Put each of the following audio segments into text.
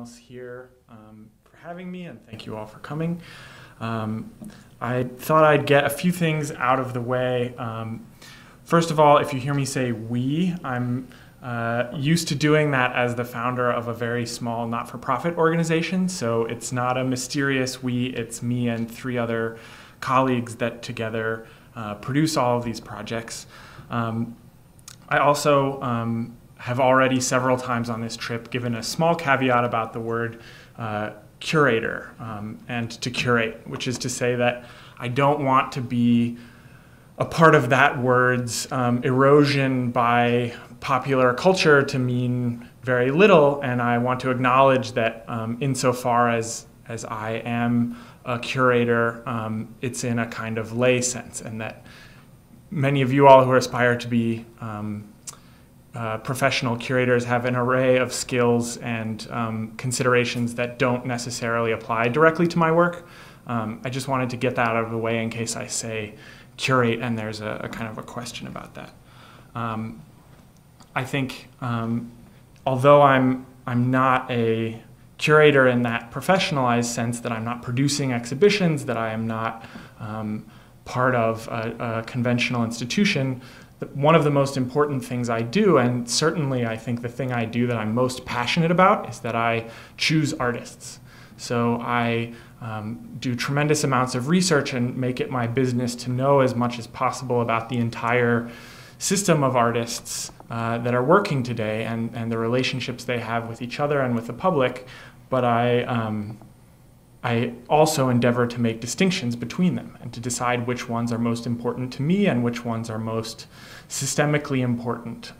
else here for having me, and thank you all for coming. I thought I'd get a few things out of the way. First of all, if you hear me say we, I'm used to doing that as the founder of a very small not-for-profit organization, so it's not a mysterious we, it's me and 3 other colleagues that together produce all of these projects. I also have already several times on this trip given a small caveat about the word curator and to curate, which is to say that I don't want to be a part of that word's erosion by popular culture to mean very little, and I want to acknowledge that insofar as I am a curator, it's in a kind of lay sense, and that many of you all who aspire to be professional curators have an array of skills and considerations that don't necessarily apply directly to my work. I just wanted to get that out of the way in case I say curate and there's a kind of a question about that. I think although I'm not a curator in that professionalized sense, that I'm not producing exhibitions, that I am not part of a conventional institution, one of the most important things I do, and certainly I think the thing I do that I'm most passionate about, is that I choose artists. So I do tremendous amounts of research and make it my business to know as much as possible about the entire system of artists that are working today and the relationships they have with each other and with the public, but I also endeavor to make distinctions between them and to decide which ones are most important to me and which ones are most systemically important.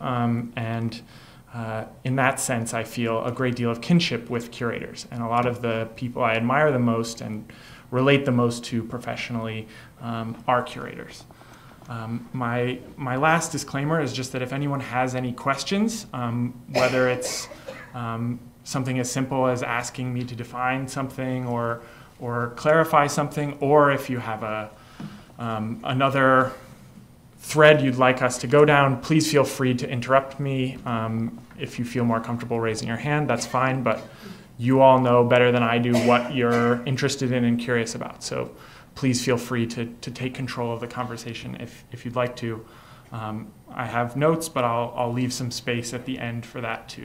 In that sense, I feel a great deal of kinship with curators. And a lot of the people I admire the most and relate the most to professionally are curators. My last disclaimer is just that if anyone has any questions, whether it's something as simple as asking me to define something or clarify something, or if you have another thread you'd like us to go down, please feel free to interrupt me. If you feel more comfortable raising your hand, that's fine, but you all know better than I do what you're interested in and curious about. So please feel free to take control of the conversation if you'd like to. I have notes, but I'll leave some space at the end for that too.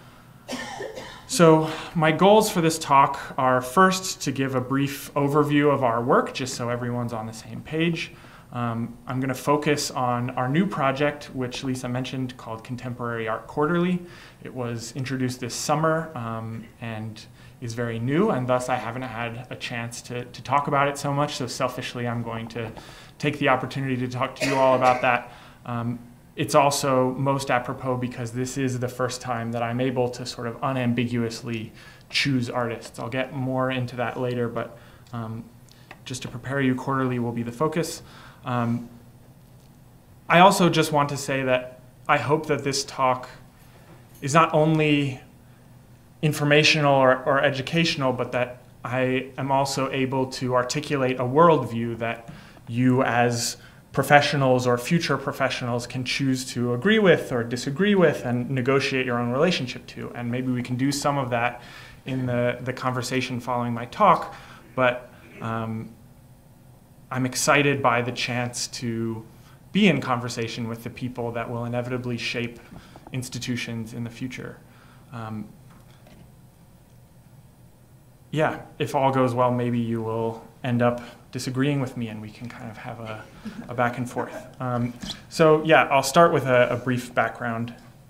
So my goals for this talk are first to give a brief overview of our work, just so everyone's on the same page. I'm going to focus on our new project, which Lisa mentioned, called Contemporary Art Quarterly. It was introduced this summer and is very new, and thus I haven't had a chance to talk about it so much, so selfishly I'm going to take the opportunity to talk to you all about that. It's also most apropos because this is the first time that I'm able to sort of unambiguously choose artists. I'll get more into that later, but just to prepare you, quarterly will be the focus. I also just want to say that I hope that this talk is not only informational or educational, but that I am also able to articulate a worldview that you as professionals or future professionals can choose to agree with or disagree with and negotiate your own relationship to. And maybe we can do some of that in the conversation following my talk, but I'm excited by the chance to be in conversation with the people that will inevitably shape institutions in the future. Yeah, if all goes well, maybe you will end up disagreeing with me and we can kind of have a back and forth. So yeah, I'll start with a brief background.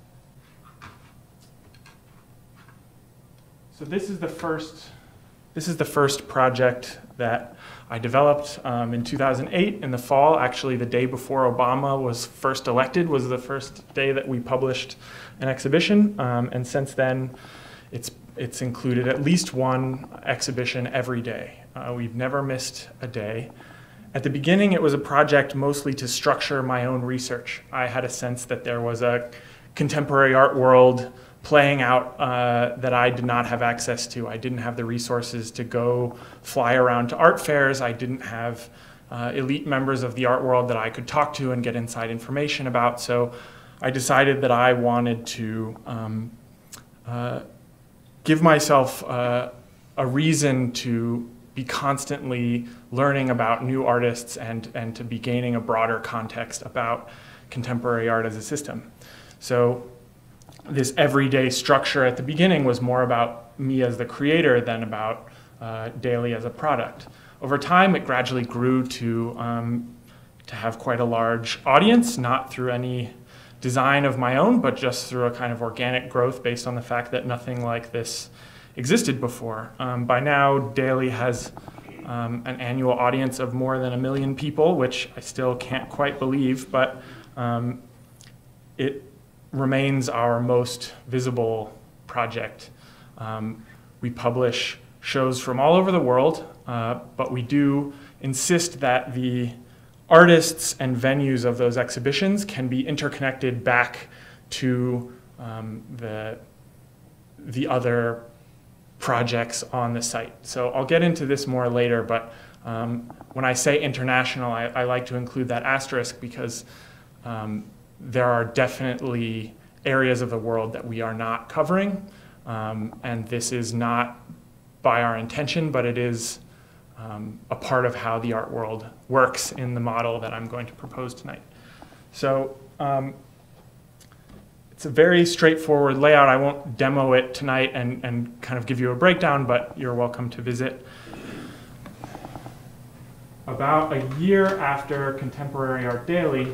So this is the first project that I developed in 2008 in the fall. Actually, the day before Obama was first elected was the first day that we published an exhibition, and since then it's included at least one exhibition every day. We've never missed a day. At the beginning, it was a project mostly to structure my own research. I had a sense that there was a contemporary art world playing out that I did not have access to. I didn't have the resources to go fly around to art fairs. I didn't have elite members of the art world that I could talk to and get inside information about. So I decided that I wanted to give myself a reason to be constantly learning about new artists and to be gaining a broader context about contemporary art as a system. So this everyday structure at the beginning was more about me as the creator than about Daily as a product. Over time, it gradually grew to have quite a large audience, not through any design of my own, but just through a kind of organic growth based on the fact that nothing like this existed before. By now, Daily has an annual audience of more than 1 million people, which I still can't quite believe, but it remains our most visible project. We publish shows from all over the world, but we do insist that the artists and venues of those exhibitions can be interconnected back to the other projects on the site. So I'll get into this more later, but when I say international, I like to include that asterisk because there are definitely areas of the world that we are not covering, and this is not by our intention, but it is a part of how the art world works in the model that I'm going to propose tonight. So it's a very straightforward layout. I won't demo it tonight and kind of give you a breakdown, but you're welcome to visit. About a year after Contemporary Art Daily,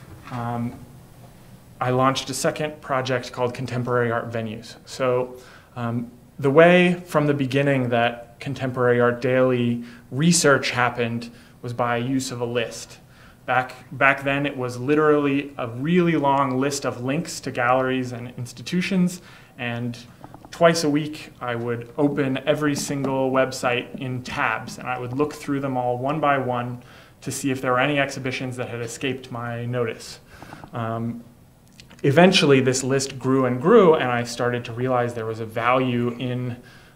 I launched a second project called Contemporary Art Venues. So the way from the beginning that Contemporary Art Daily research happened was by use of a list. Back then, it was literally a really long list of links to galleries and institutions, and twice a week, I would open every single website in tabs, and I would look through them all one by one to see if there were any exhibitions that had escaped my notice. Eventually, this list grew and grew, and I started to realize there was a value in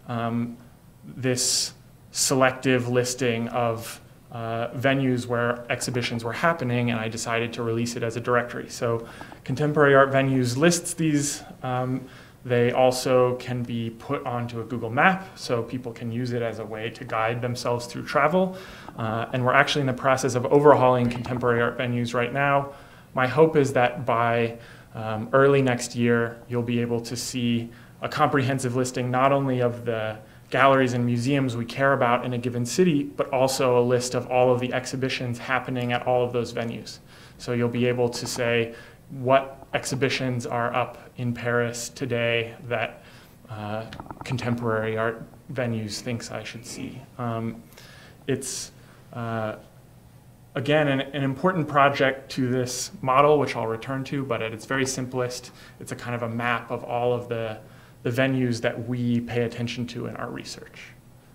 this selective listing of venues where exhibitions were happening, and I decided to release it as a directory. So Contemporary Art Venues lists these. They also can be put onto a Google map, so people can use it as a way to guide themselves through travel. And we're actually in the process of overhauling Contemporary Art Venues right now. My hope is that by early next year, you'll be able to see a comprehensive listing not only of the galleries and museums we care about in a given city, but also a list of all of the exhibitions happening at all of those venues. So you'll be able to say what exhibitions are up in Paris today that Contemporary Art Venues thinks I should see. It's, again, an important project to this model, which I'll return to, but at its very simplest, it's a kind of a map of all of the venues that we pay attention to in our research.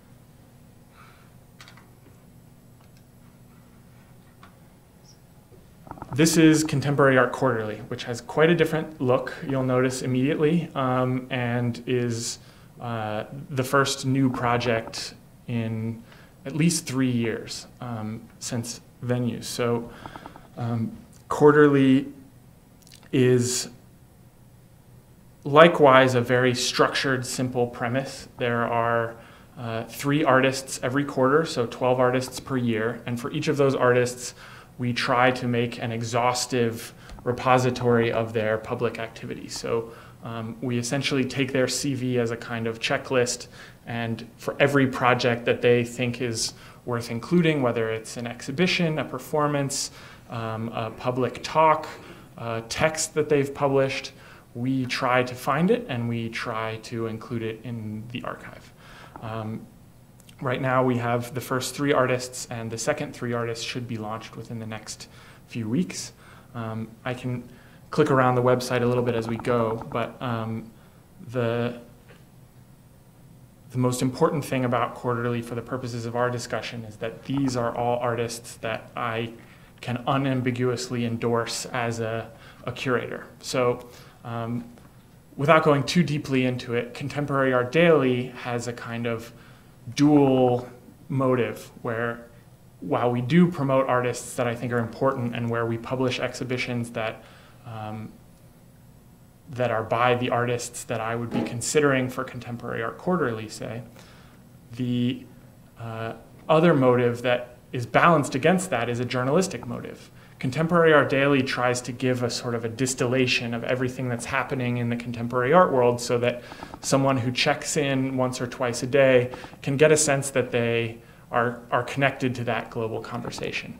This is Contemporary Art Quarterly, which has quite a different look, you'll notice immediately, and is the first new project in at least 3 years since venues. So Quarterly is likewise a very structured, simple premise. There are 3 artists every quarter, so 12 artists per year, and for each of those artists, we try to make an exhaustive repository of their public activity. So we essentially take their CV as a kind of checklist, and for every project that they think is worth including, whether it's an exhibition, a performance, a public talk, a text that they've published, we try to find it and we try to include it in the archive. Right now we have the first 3 artists, and the second 3 artists should be launched within the next few weeks. I can click around the website a little bit as we go, but the most important thing about Quarterly for the purposes of our discussion is that these are all artists that I can unambiguously endorse as a curator. So without going too deeply into it, Contemporary Art Daily has a kind of dual motive where while we do promote artists that I think are important and where we publish exhibitions that that are by the artists that I would be considering for Contemporary Art Quarterly, say. The other motive that is balanced against that is a journalistic motive. Contemporary Art Daily tries to give a sort of a distillation of everything that's happening in the contemporary art world so that someone who checks in once or twice a day can get a sense that they are connected to that global conversation.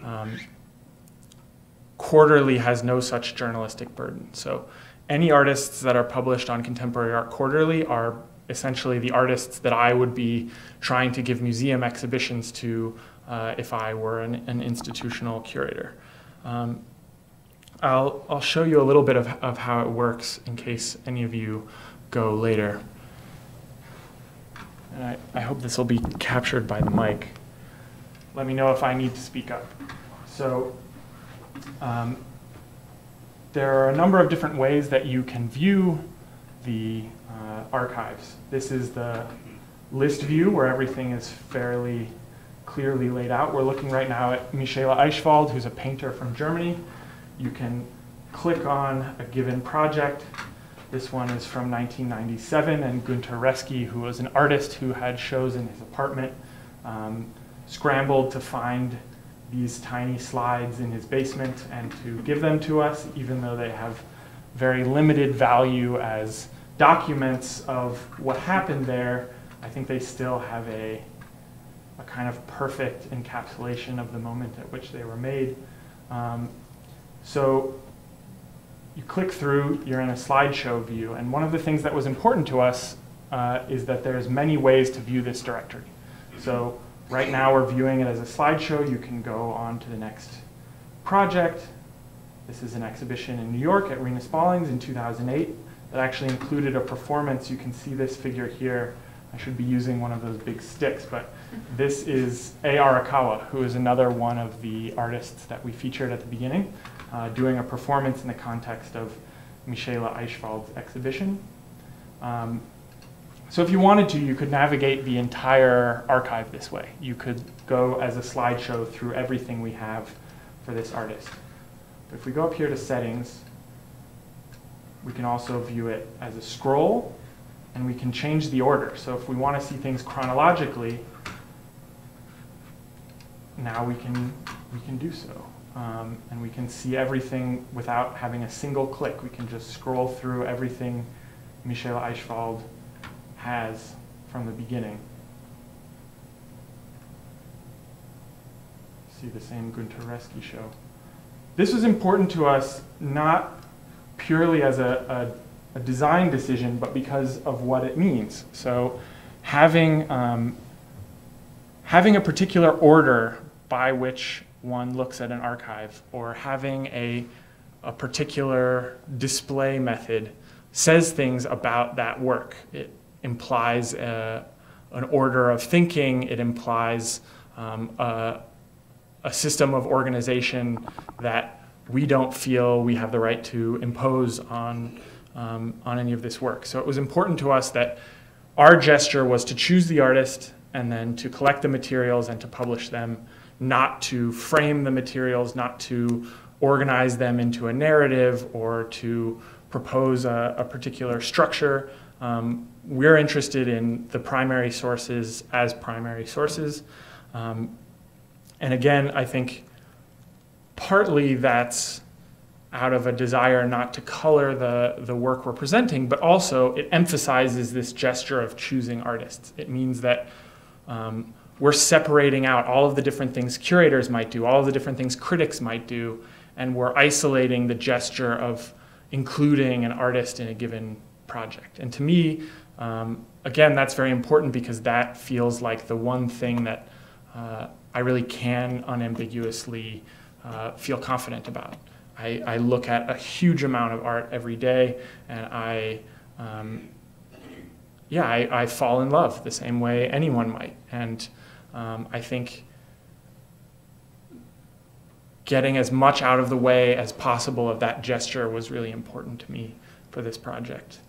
Quarterly has no such journalistic burden. So any artists that are published on Contemporary Art Quarterly are essentially the artists that I would be trying to give museum exhibitions to if I were an institutional curator. I'll show you a little bit of how it works in case any of you go later. And I hope this will be captured by the mic. Let me know if I need to speak up. So there are a number of different ways that you can view the archives. This is the list view where everything is fairly clearly laid out. We're looking right now at Michele Eichwald, who's a painter from Germany. You can click on a given project. This one is from 1997, and Günter Reski, who was an artist who had shows in his apartment, scrambled to find these tiny slides in his basement and to give them to us, even though they have very limited value as documents of what happened there. I think they still have a kind of perfect encapsulation of the moment at which they were made. So you click through, you're in a slideshow view, and one of the things that was important to us is that there's many ways to view this directory. So right now we're viewing it as a slideshow. You can go on to the next project. This is an exhibition in New York at Rena Spallings in 2008 that actually included a performance. You can see this figure here. I should be using one of those big sticks, but this is A. Arakawa, who is another one of the artists that we featured at the beginning, doing a performance in the context of Michele Eichwald's exhibition. So if you wanted to, you could navigate the entire archive this way. You could go as a slideshow through everything we have for this artist. But if we go up here to settings, we can also view it as a scroll, and we can change the order. So if we want to see things chronologically, now we can do so. And we can see everything without having a single click. We can just scroll through everything Michele Eichwald has from the beginning. See the same Günter Reski show. This was important to us not purely as a design decision, but because of what it means. So having a particular order by which one looks at an archive, or having a particular display method says things about that work. It implies an order of thinking. It implies a system of organization that we don't feel we have the right to impose on any of this work. So it was important to us that our gesture was to choose the artist and then to collect the materials and to publish them, not to frame the materials, not to organize them into a narrative or to propose a particular structure. We're interested in the primary sources as primary sources. And again, I think partly that's out of a desire not to color the work we're presenting, but also it emphasizes this gesture of choosing artists. It means that we're separating out all of the different things curators might do, all of the different things critics might do, and we're isolating the gesture of including an artist in a given project. And to me, again, that's very important because that feels like the one thing that I really can unambiguously feel confident about. I look at a huge amount of art every day, and I fall in love the same way anyone might. And I think getting as much out of the way as possible of that gesture was really important to me for this project.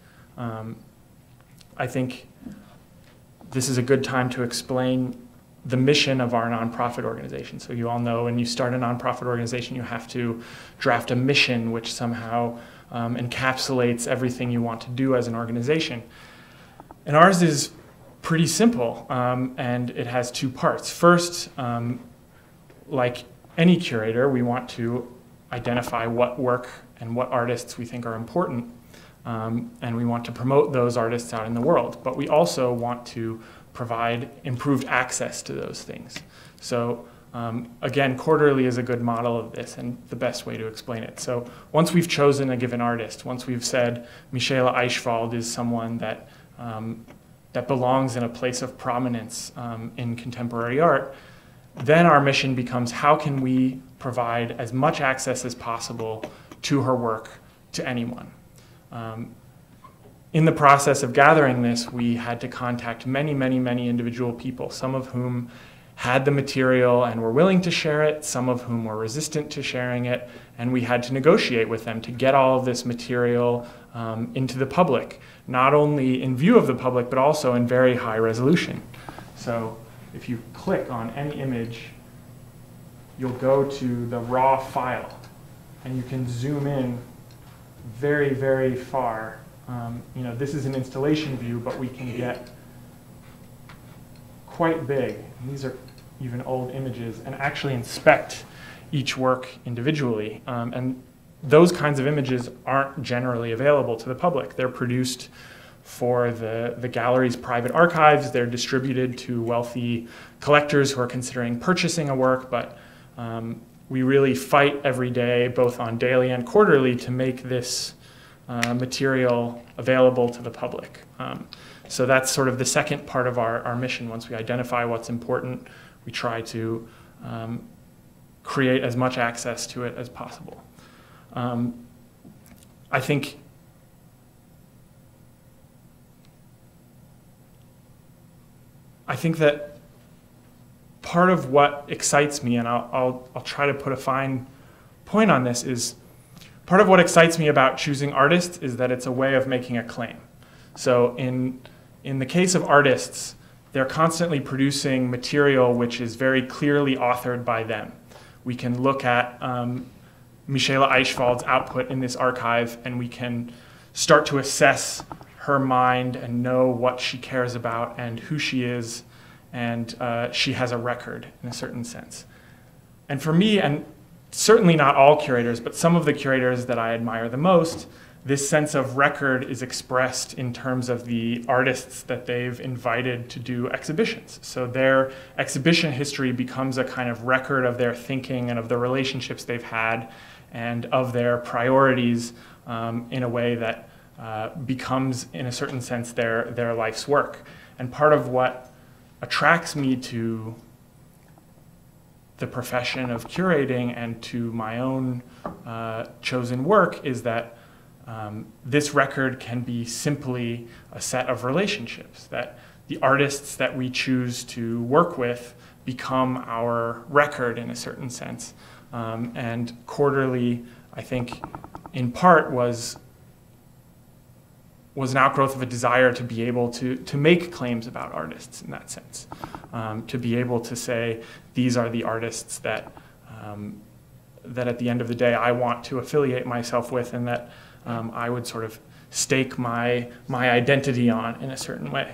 I think this is a good time to explain the mission of our nonprofit organization. So you all know when you start a nonprofit organization, you have to draft a mission which somehow encapsulates everything you want to do as an organization. And ours is pretty simple, and it has two parts. First, like any curator, we want to identify what work and what artists we think are important, and we want to promote those artists out in the world. But we also want to provide improved access to those things. So again, Quarterly is a good model of this and the best way to explain it. So once we've chosen a given artist, once we've said Michela Eichwald is someone that that belongs in a place of prominence in contemporary art, then our mission becomes how can we provide as much access as possible to her work to anyone. In the process of gathering this, we had to contact many, many, many individual people, some of whom had the material and were willing to share it, some of whom were resistant to sharing it, and we had to negotiate with them to get all of this material into the public, not only in view of the public, but also in very high resolution. So if you click on any image, you'll go to the raw file, and you can zoom in very, very far. You know, this is an installation view, but we can get quite big. And these are even old images, and actually inspect each work individually. And those kinds of images aren't generally available to the public. They're produced for the gallery's private archives. They're distributed to wealthy collectors who are considering purchasing a work, but we really fight every day, both on daily and quarterly, to make this material available to the public. So that's sort of the second part of our mission. Once we identify what's important, we try to create as much access to it as possible. I think that part of what excites me, and I'll try to put a fine point on this, is part of what excites me about choosing artists is that it's a way of making a claim. So in the case of artists, they're constantly producing material which is very clearly authored by them. We can look at Michela Eichwald's output in this archive, and we can start to assess her mind and know what she cares about and who she is, and she has a record in a certain sense. And for me, and certainly not all curators, but some of the curators that I admire the most, this sense of record is expressed in terms of the artists that they've invited to do exhibitions. So their exhibition history becomes a kind of record of their thinking and of the relationships they've had and of their priorities in a way that becomes, in a certain sense, their life's work. And part of what attracts me to the profession of curating and to my own chosen work is that this record can be simply a set of relationships, that the artists that we choose to work with become our record in a certain sense. And Quarterly, I think, in part was an outgrowth of a desire to be able to make claims about artists in that sense, to be able to say, these are the artists that at the end of the day I want to affiliate myself with, and that I would sort of stake my identity on in a certain way.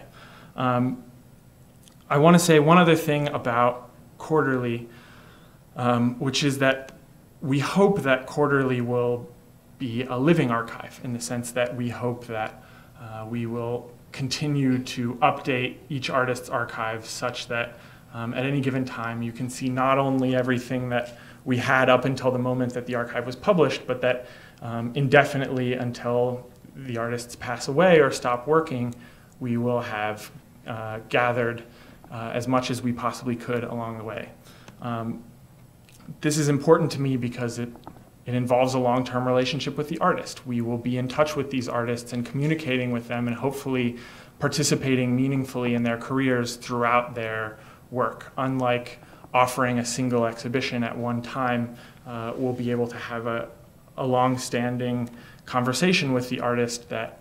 I want to say one other thing about Quarterly, which is that we hope that Quarterly will be a living archive, in the sense that we hope that we will continue to update each artist's archive such that at any given time you can see not only everything that we had up until the moment that the archive was published, but that indefinitely until the artists pass away or stop working, we will have gathered as much as we possibly could along the way. This is important to me because it involves a long-term relationship with the artist. We will be in touch with these artists and communicating with them and hopefully participating meaningfully in their careers throughout their work. Unlike offering a single exhibition at one time, we'll be able to have a long-standing conversation with the artist that,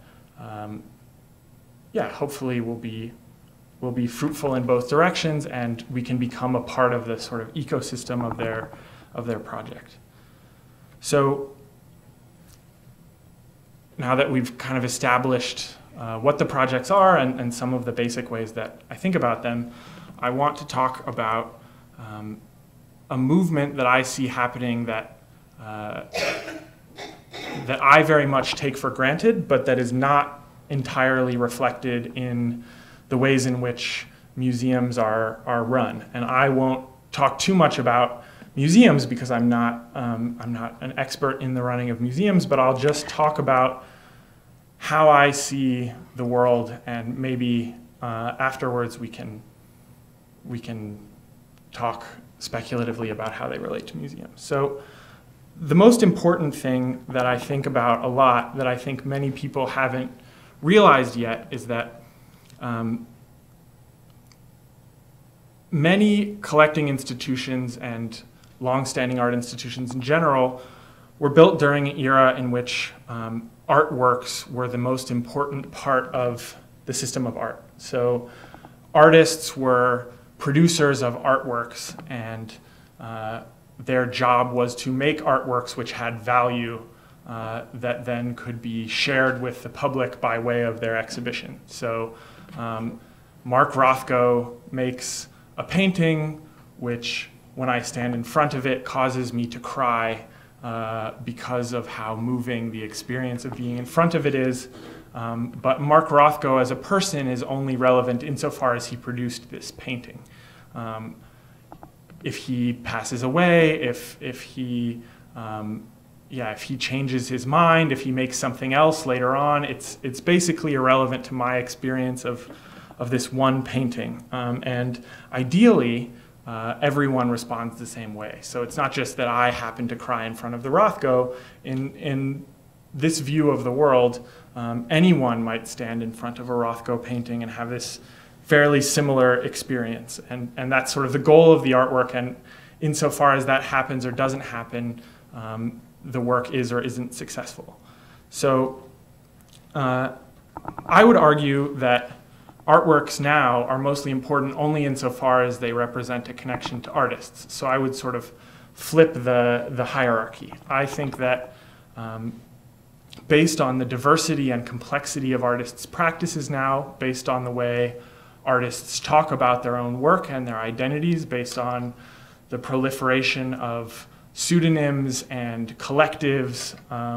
hopefully will be fruitful in both directions, and we can become a part of the sort of ecosystem of their project. So now that we've kind of established what the projects are and some of the basic ways that I think about them, I want to talk about a movement that I see happening that that I very much take for granted, but that is not entirely reflected in the ways in which museums are run. And I won't talk too much about museums because I'm not an expert in the running of museums, but I'll just talk about how I see the world, and maybe afterwards we can talk speculatively about how they relate to museums. So the most important thing that I think about a lot, that I think many people haven't realized yet, is that many collecting institutions and long-standing art institutions in general were built during an era in which artworks were the most important part of the system of art. So artists were producers of artworks, and their job was to make artworks which had value that then could be shared with the public by way of their exhibition. So Mark Rothko makes a painting which, when I stand in front of it, causes me to cry because of how moving the experience of being in front of it is. But Mark Rothko as a person is only relevant insofar as he produced this painting. If he passes away, if he changes his mind, if he makes something else later on, it's basically irrelevant to my experience of this one painting. And ideally, everyone responds the same way. So it's not just that I happen to cry in front of the Rothko. In this view of the world, anyone might stand in front of a Rothko painting and have this fairly similar experience. And that's sort of the goal of the artwork. And insofar as that happens or doesn't happen, the work is or isn't successful. So I would argue that artworks now are mostly important only insofar as they represent a connection to artists. So I would sort of flip the hierarchy. I think that based on the diversity and complexity of artists' practices now, based on the way artists talk about their own work and their identities, based on the proliferation of pseudonyms and collectives,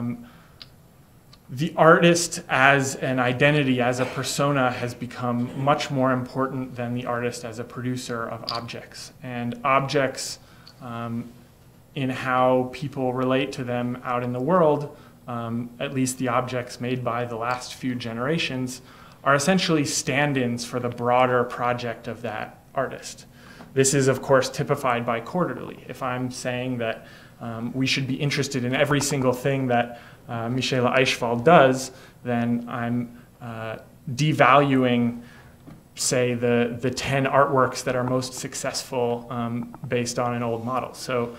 the artist as an identity, as a persona, has become much more important than the artist as a producer of objects. And objects, in how people relate to them out in the world, at least the objects made by the last few generations, are essentially stand-ins for the broader project of that artist. This is, of course, typified by Quarterly. If I'm saying that we should be interested in every single thing that Michela Eichwald does, then I'm devaluing, say, the 10 artworks that are most successful based on an old model. So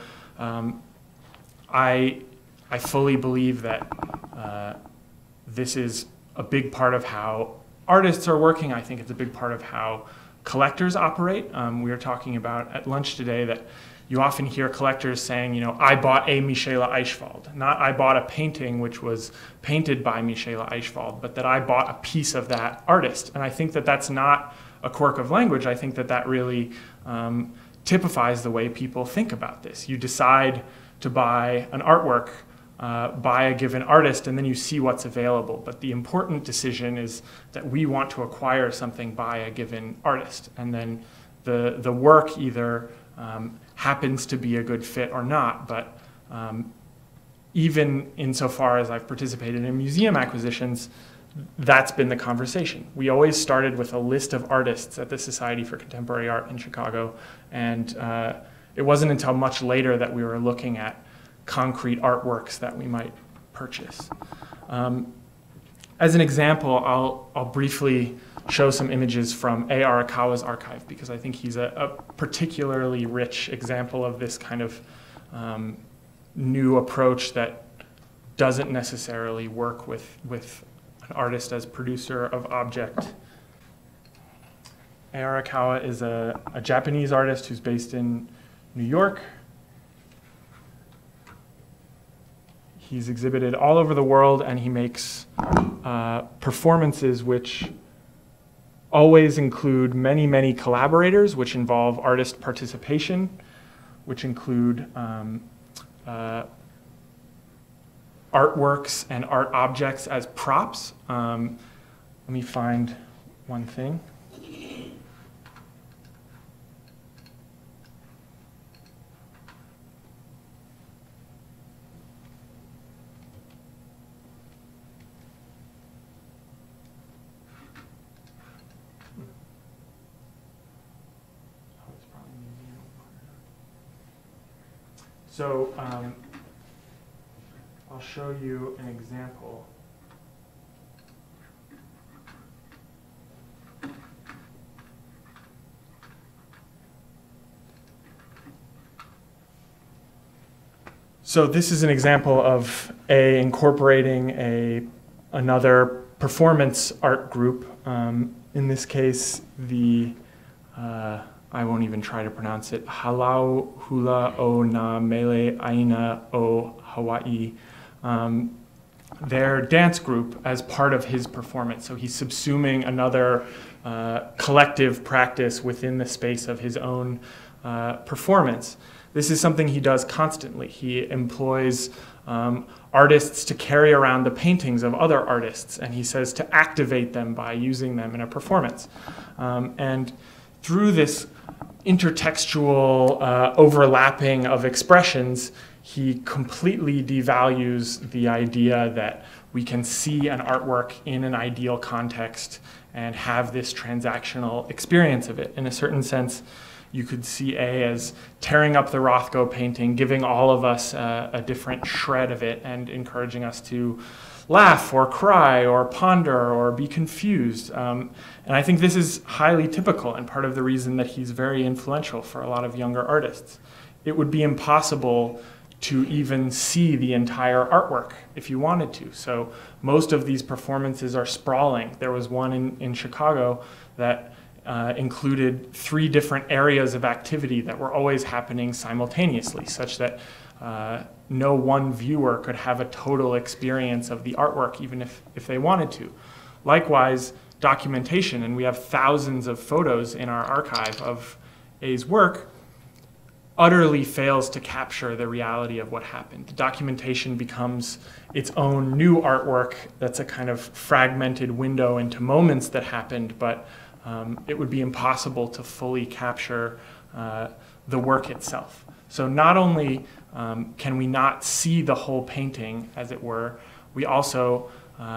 I fully believe that this is a big part of how artists are working. I think it's a big part of how collectors operate. We were talking about at lunch today that you often hear collectors saying, you know, I bought a Michela Eichwald, not I bought a painting which was painted by Michela Eichwald, but that I bought a piece of that artist. And I think that that's not a quirk of language. I think that that really typifies the way people think about this. You decide to buy an artwork by a given artist, and then you see what's available. But the important decision is that we want to acquire something by a given artist, and then the work either happens to be a good fit or not. But even insofar as I've participated in museum acquisitions, that's been the conversation. We always started with a list of artists at the Society for Contemporary Art in Chicago, and it wasn't until much later that we were looking at concrete artworks that we might purchase. As an example, I'll briefly show some images from A. Arakawa's archive, because I think he's a particularly rich example of this kind of new approach that doesn't necessarily work with an artist as producer of object. A. Arakawa is a Japanese artist who's based in New York. He's exhibited all over the world, and he makes performances which always include many, many collaborators, which involve artist participation, which include artworks and art objects as props. Let me find one thing. So I'll show you an example. So this is an example of incorporating another performance art group. In this case, I won't even try to pronounce it, Halau Hula o Na Mele Aina o Hawaii, their dance group as part of his performance. So he's subsuming another collective practice within the space of his own performance. This is something he does constantly. He employs artists to carry around the paintings of other artists, and he says to activate them by using them in a performance. And through this intertextual overlapping of expressions, he completely devalues the idea that we can see an artwork in an ideal context and have this transactional experience of it. In a certain sense, you could see A as tearing up the Rothko painting, giving all of us a different shred of it and encouraging us to laugh or cry or ponder or be confused. And I think this is highly typical and part of the reason that he's very influential for a lot of younger artists. It would be impossible to even see the entire artwork if you wanted to. So most of these performances are sprawling. There was one in Chicago that included 3 different areas of activity that were always happening simultaneously, such that no one viewer could have a total experience of the artwork, even if they wanted to. Likewise, documentation, and we have thousands of photos in our archive of A's work, utterly fails to capture the reality of what happened. The documentation becomes its own new artwork that's a kind of fragmented window into moments that happened, but it would be impossible to fully capture the work itself. So not only can we not see the whole painting, as it were, we also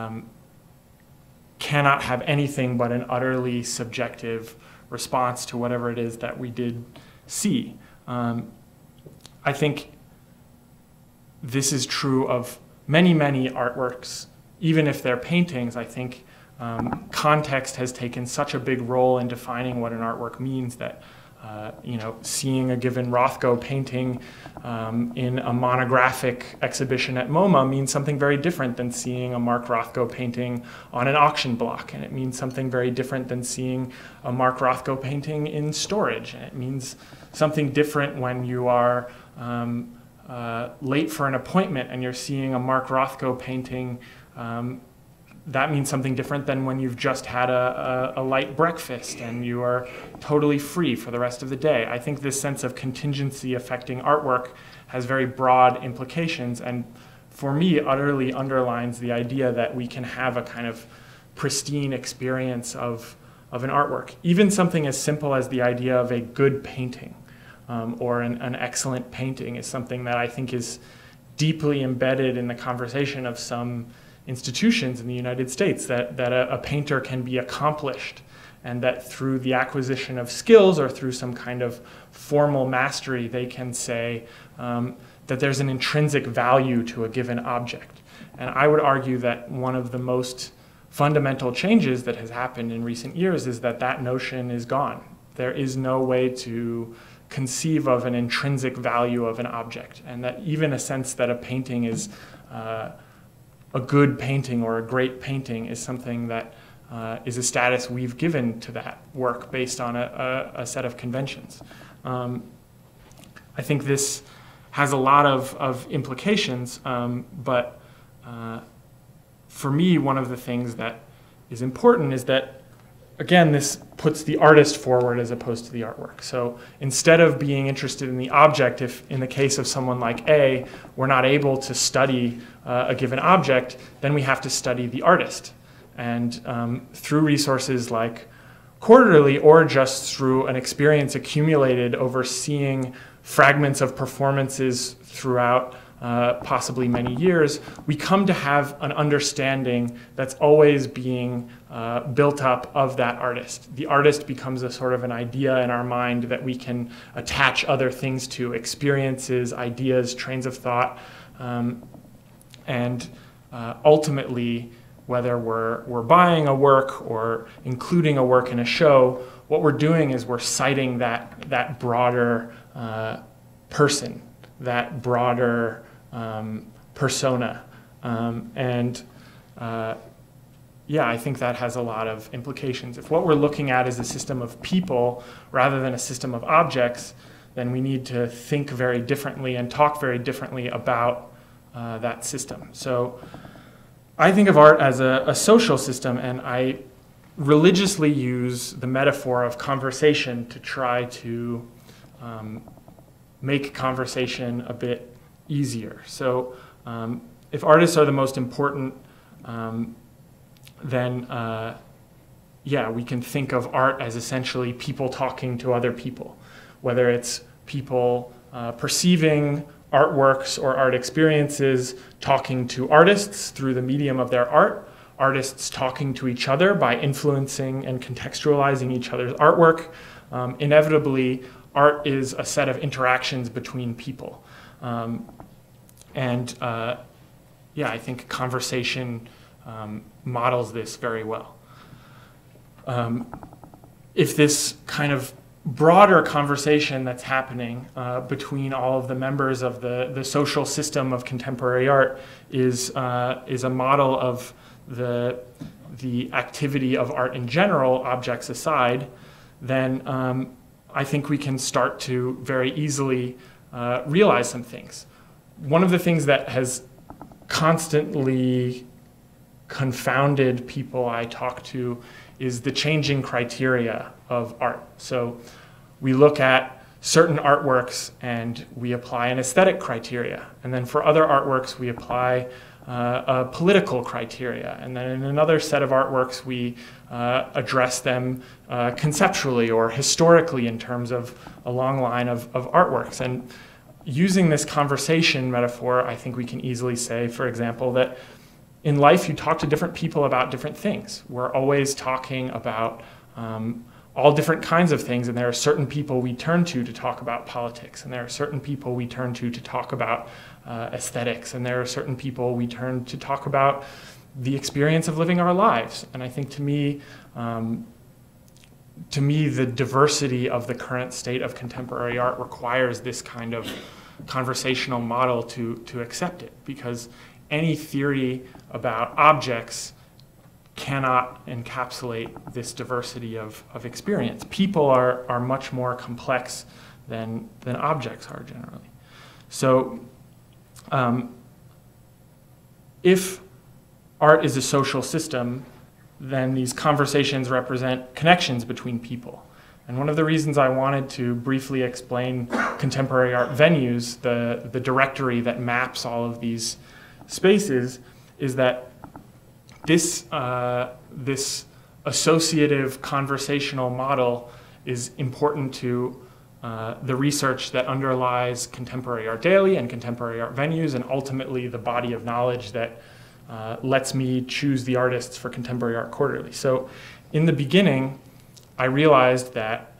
cannot have anything but an utterly subjective response to whatever it is that we did see. I think this is true of many, many artworks. Even if they're paintings, I think context has taken such a big role in defining what an artwork means that seeing a given Rothko painting in a monographic exhibition at MoMA means something very different than seeing a Mark Rothko painting on an auction block. And it means something very different than seeing a Mark Rothko painting in storage. And it means something different when you are late for an appointment and you're seeing a Mark Rothko painting. That means something different than when you've just had a light breakfast and you are totally free for the rest of the day. I think this sense of contingency affecting artwork has very broad implications, and for me utterly underlines the idea that we can have a kind of pristine experience of an artwork. Even something as simple as the idea of a good painting or an excellent painting is something that I think is deeply embedded in the conversation of some institutions in the United States, that a painter can be accomplished, and that through the acquisition of skills or through some kind of formal mastery, they can say that there's an intrinsic value to a given object. And I would argue that one of the most fundamental changes that has happened in recent years is that that notion is gone. There is no way to conceive of an intrinsic value of an object, and that even a sense that a painting is a good painting or a great painting is something that is a status we've given to that work based on a set of conventions. I think this has a lot of implications, but for me, one of the things that is important is that, again, this puts the artist forward as opposed to the artwork. So instead of being interested in the object, if in the case of someone like A, we're not able to study a given object, then we have to study the artist. And through resources like Quarterly, or just through an experience accumulated over seeing fragments of performances throughout possibly many years, we come to have an understanding that's always being built up of that artist. The artist becomes a sort of an idea in our mind that we can attach other things to, experiences, ideas, trains of thought, and ultimately, whether we're buying a work or including a work in a show, what we're doing is we're citing that broader person, that broader persona. Yeah, I think that has a lot of implications. If what we're looking at is a system of people rather than a system of objects, then we need to think very differently and talk very differently about that system. So I think of art as a social system, and I religiously use the metaphor of conversation to try to make conversation a bit easier. So if artists are the most important, then yeah, we can think of art as essentially people talking to other people, whether it's people perceiving artworks or art experiences, talking to artists through the medium of their art, artists talking to each other by influencing and contextualizing each other's artwork. Inevitably, art is a set of interactions between people. Yeah, I think conversation models this very well. If this kind of broader conversation that's happening between all of the members of the social system of contemporary art is a model of the activity of art in general, objects aside, then I think we can start to very easily realize some things. One of the things that has constantly confounded people I talk to is the changing criteria of art. So we look at certain artworks and we apply an aesthetic criteria. And then for other artworks, we apply a political criteria. And then in another set of artworks, we address them conceptually or historically in terms of a long line of artworks. And using this conversation metaphor, I think we can easily say, for example, that in life, you talk to different people about different things. We're always talking about all different kinds of things, and there are certain people we turn to talk about politics, and there are certain people we turn to talk about aesthetics, and there are certain people we turn to talk about the experience of living our lives. And I think to me, the diversity of the current state of contemporary art requires this kind of conversational model to accept it, because any theory about objects cannot encapsulate this diversity of experience. People are much more complex than objects are generally. So if art is a social system, then these conversations represent connections between people. And one of the reasons I wanted to briefly explain contemporary art venues, the directory that maps all of these spaces, is that this associative conversational model is important to the research that underlies Contemporary Art Daily and contemporary art venues, and ultimately the body of knowledge that lets me choose the artists for Contemporary Art Quarterly. So in the beginning, I realized that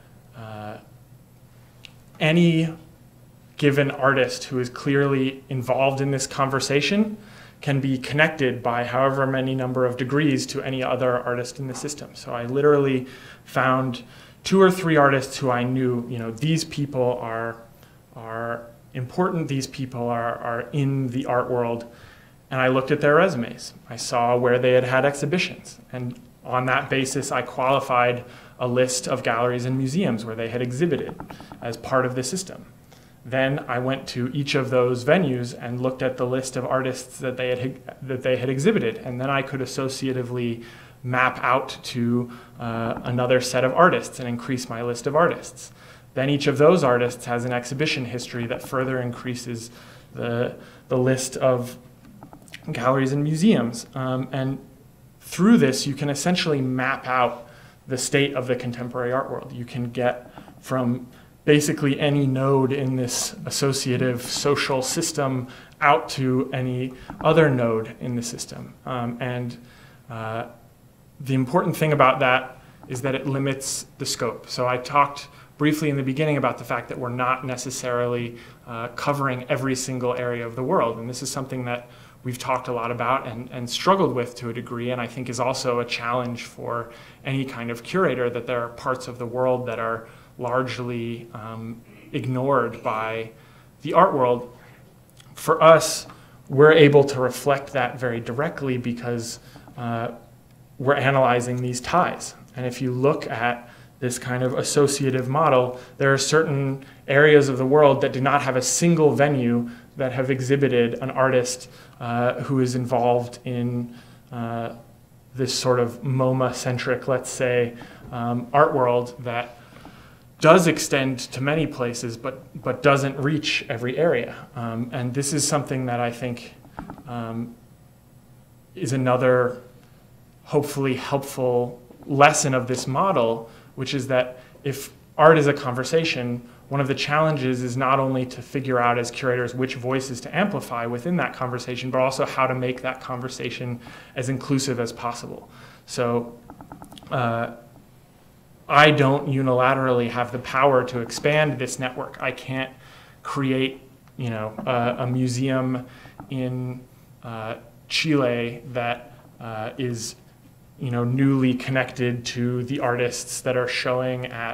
any given artist who is clearly involved in this conversation can be connected by however many number of degrees to any other artist in the system. So I literally found 2 or 3 artists who I knew, these people are important, these people are in the art world, and I looked at their resumes. I saw where they had exhibitions, and on that basis I qualified a list of galleries and museums where they had exhibited as part of the system. then I went to each of those venues and looked at the list of artists that they had exhibited, and then I could associatively map out to another set of artists and increase my list of artists. Then each of those artists has an exhibition history that further increases the list of galleries and museums. And through this, you can essentially map out the state of the contemporary art world. You can get from basically any node in this associative social system out to any other node in the system. The important thing about that is that it limits the scope. So I talked briefly in the beginning about the fact that we're not necessarily covering every single area of the world. And this is something that we've talked a lot about and struggled with to a degree, and I think is also a challenge for any kind of curator, that there are parts of the world that are largely ignored by the art world. For us, we're able to reflect that very directly because we're analyzing these ties. And if you look at this kind of associative model, there are certain areas of the world that do not have a single venue that have exhibited an artist who is involved in this sort of MoMA-centric, let's say, art world that does extend to many places, but doesn't reach every area. And this is something that I think is another hopefully helpful lesson of this model, which is that if art is a conversation, one of the challenges is not only to figure out as curators which voices to amplify within that conversation, but also how to make that conversation as inclusive as possible. So I don't unilaterally have the power to expand this network. I can't create, a museum in Chile that is newly connected to the artists that are showing at,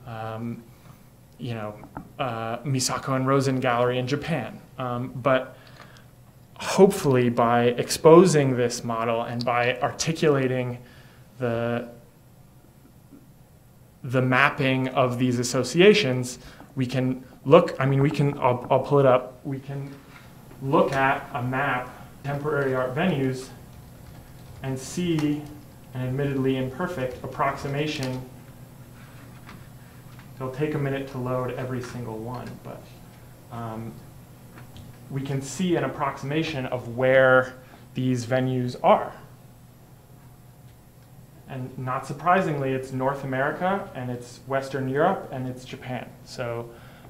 Misako and Rosen Gallery in Japan. But hopefully by exposing this model and by articulating the mapping of these associations, we can look, I'll pull it up, we can look at a map, temporary art venues, and see an admittedly imperfect approximation. It'll take a minute to load every single one, but we can see an approximation of where these venues are. And not surprisingly, it's North America, and it's Western Europe, and it's Japan. So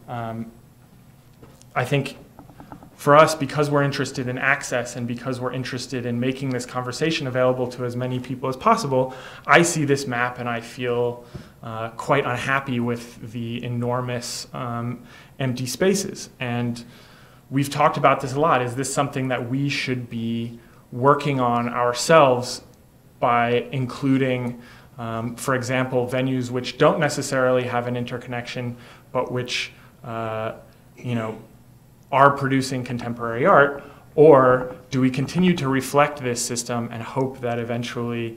I think for us, because we're interested in access and because we're interested in making this conversation available to as many people as possible, I see this map and I feel quite unhappy with the enormous empty spaces. And we've talked about this a lot. Is this something that we should be working on ourselves by including, for example, venues which don't necessarily have an interconnection, but which are producing contemporary art? Or do we continue to reflect this system and hope that eventually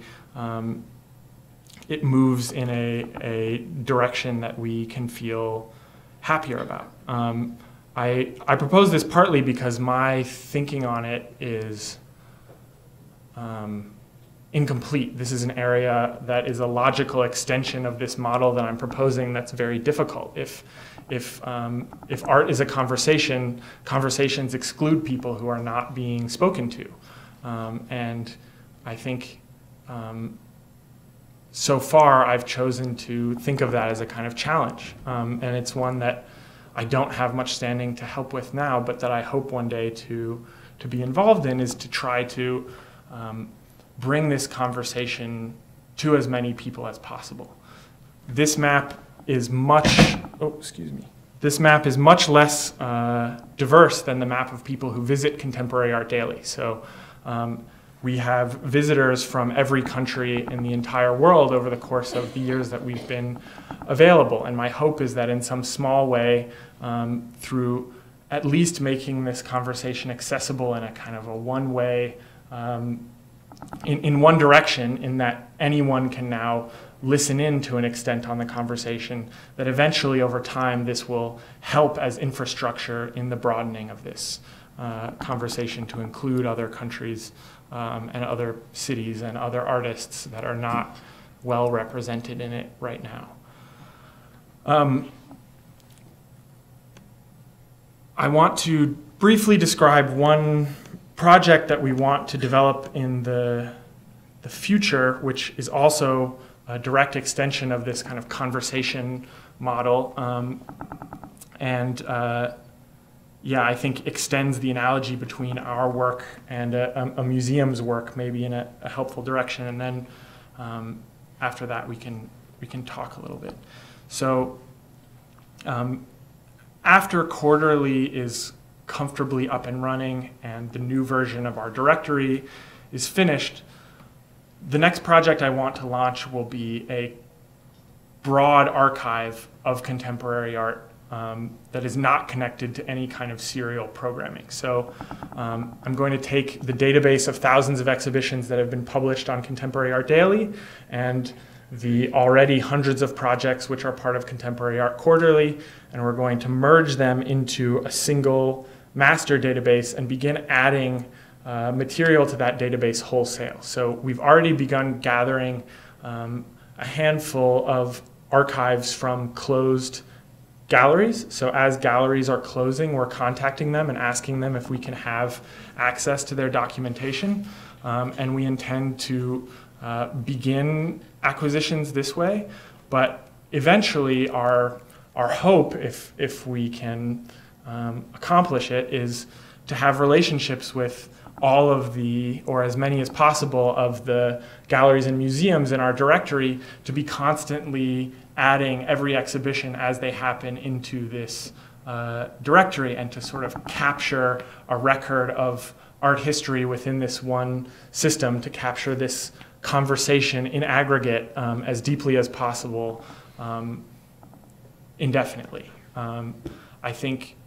it moves in a direction that we can feel happier about? I propose this partly because my thinking on it is incomplete. This is an area that is a logical extension of this model that I'm proposing that's very difficult. If art is a conversation, conversations exclude people who are not being spoken to. And I think so far I've chosen to think of that as a kind of challenge. And it's one that I don't have much standing to help with now, but that I hope one day to be involved in, is to try to bring this conversation to as many people as possible. This map is much, this map is much less diverse than the map of people who visit contemporary art daily. So we have visitors from every country in the entire world over the course of the years that we've been available. And my hope is that in some small way, through at least making this conversation accessible in a kind of a one-way, in one direction, in that anyone can now listen in to an extent on the conversation, that eventually over time this will help as infrastructure in the broadening of this conversation to include other countries and other cities and other artists that are not well represented in it right now. I want to briefly describe one project that we want to develop in the future, which is also a direct extension of this kind of conversation model, yeah, I think extends the analogy between our work and a museum's work, maybe in a helpful direction, and then after that we can talk a little bit. So after Quarterly is comfortably up and running and the new version of our directory is finished, the next project I want to launch will be a broad archive of contemporary art that is not connected to any kind of serial programming. So I'm going to take the database of thousands of exhibitions that have been published on Contemporary Art Daily and the already hundreds of projects which are part of Contemporary Art Quarterly, and we're going to merge them into a single master database and begin adding material to that database wholesale. So we've already begun gathering a handful of archives from closed galleries. So as galleries are closing, we're contacting them and asking them if we can have access to their documentation. And we intend to begin acquisitions this way. But eventually our hope, if we can accomplish it, is to have relationships with all of the, or as many as possible, of the galleries and museums in our directory, to be constantly adding every exhibition as they happen into this directory, and to sort of capture a record of art history within this one system, to capture this conversation in aggregate as deeply as possible, indefinitely. I think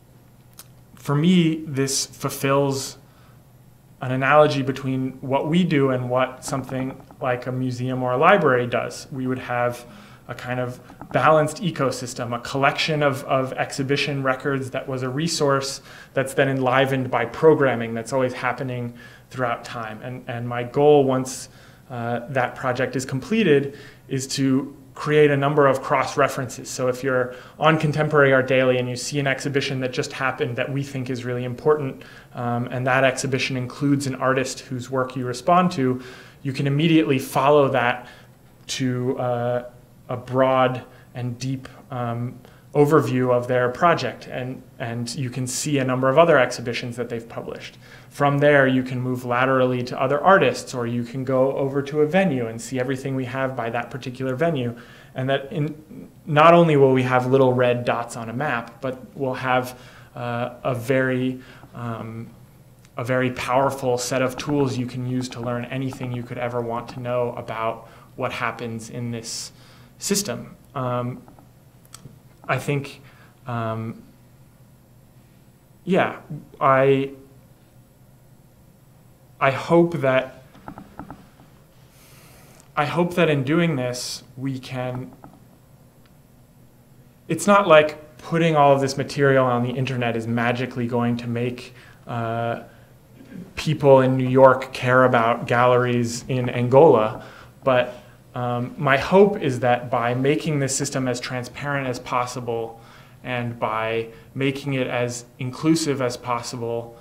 for me, this fulfills an analogy between what we do and what something like a museum or a library does. We would have a kind of balanced ecosystem, a collection of exhibition records that was a resource that's then enlivened by programming that's always happening throughout time. And my goal, once that project is completed, is to create a number of cross-references. So if you're on Contemporary Art Daily and you see an exhibition that just happened that we think is really important, and that exhibition includes an artist whose work you respond to, you can immediately follow that to a broad and deep overview of their project, and you can see a number of other exhibitions that they've published. From there, you can move laterally to other artists, or you can go over to a venue and see everything we have by that particular venue. And that not only will we have little red dots on a map, but we'll have a very powerful set of tools you can use to learn anything you could ever want to know about what happens in this system. I think, yeah, I hope that in doing this we can. It's not like putting all of this material on the internet is magically going to make people in New York care about galleries in Angola, but my hope is that by making this system as transparent as possible and by making it as inclusive as possible,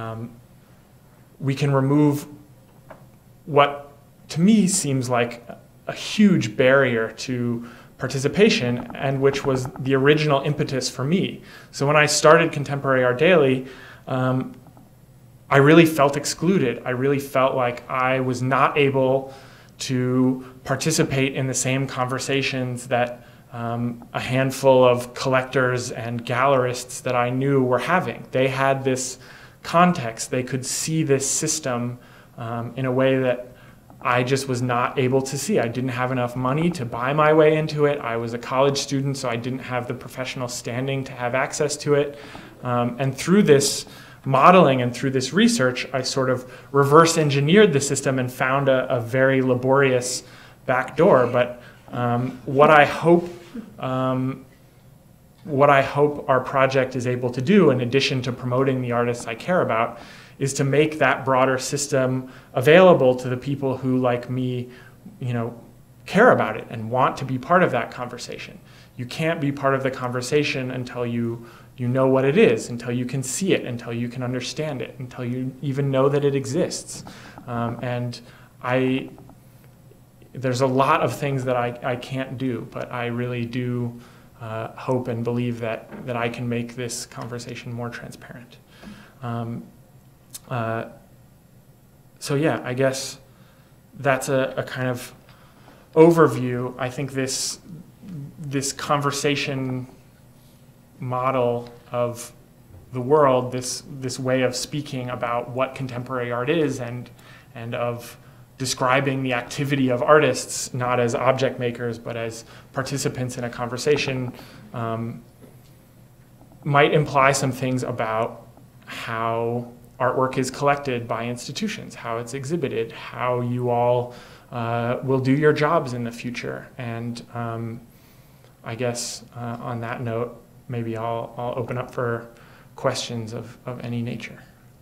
we can remove what to me seems like a huge barrier to participation, and which was the original impetus for me. So when I started Contemporary Art Daily, I really felt excluded. I really felt like I was not able to participate in the same conversations that a handful of collectors and gallerists that I knew were having. They had this context. They could see this system in a way that I just was not able to see. I didn't have enough money to buy my way into it. I was a college student, so I didn't have the professional standing to have access to it. And through this modeling and through this research, I sort of reverse engineered the system and found a very laborious back door, but what I hope our project is able to do, in addition to promoting the artists I care about, is to make that broader system available to the people who, like me, care about it and want to be part of that conversation. You can't be part of the conversation until you know what it is, until you can see it, until you can understand it, until you even know that it exists. And there's a lot of things that I can't do, but I really do hope and believe that I can make this conversation more transparent. So yeah, I guess that's a kind of overview. I think this conversation model of the world, this way of speaking about what contemporary art is, and of describing the activity of artists not as object makers but as participants in a conversation, might imply some things about how artwork is collected by institutions, how it's exhibited, how you all will do your jobs in the future. And I guess on that note, maybe I'll open up for questions of any nature.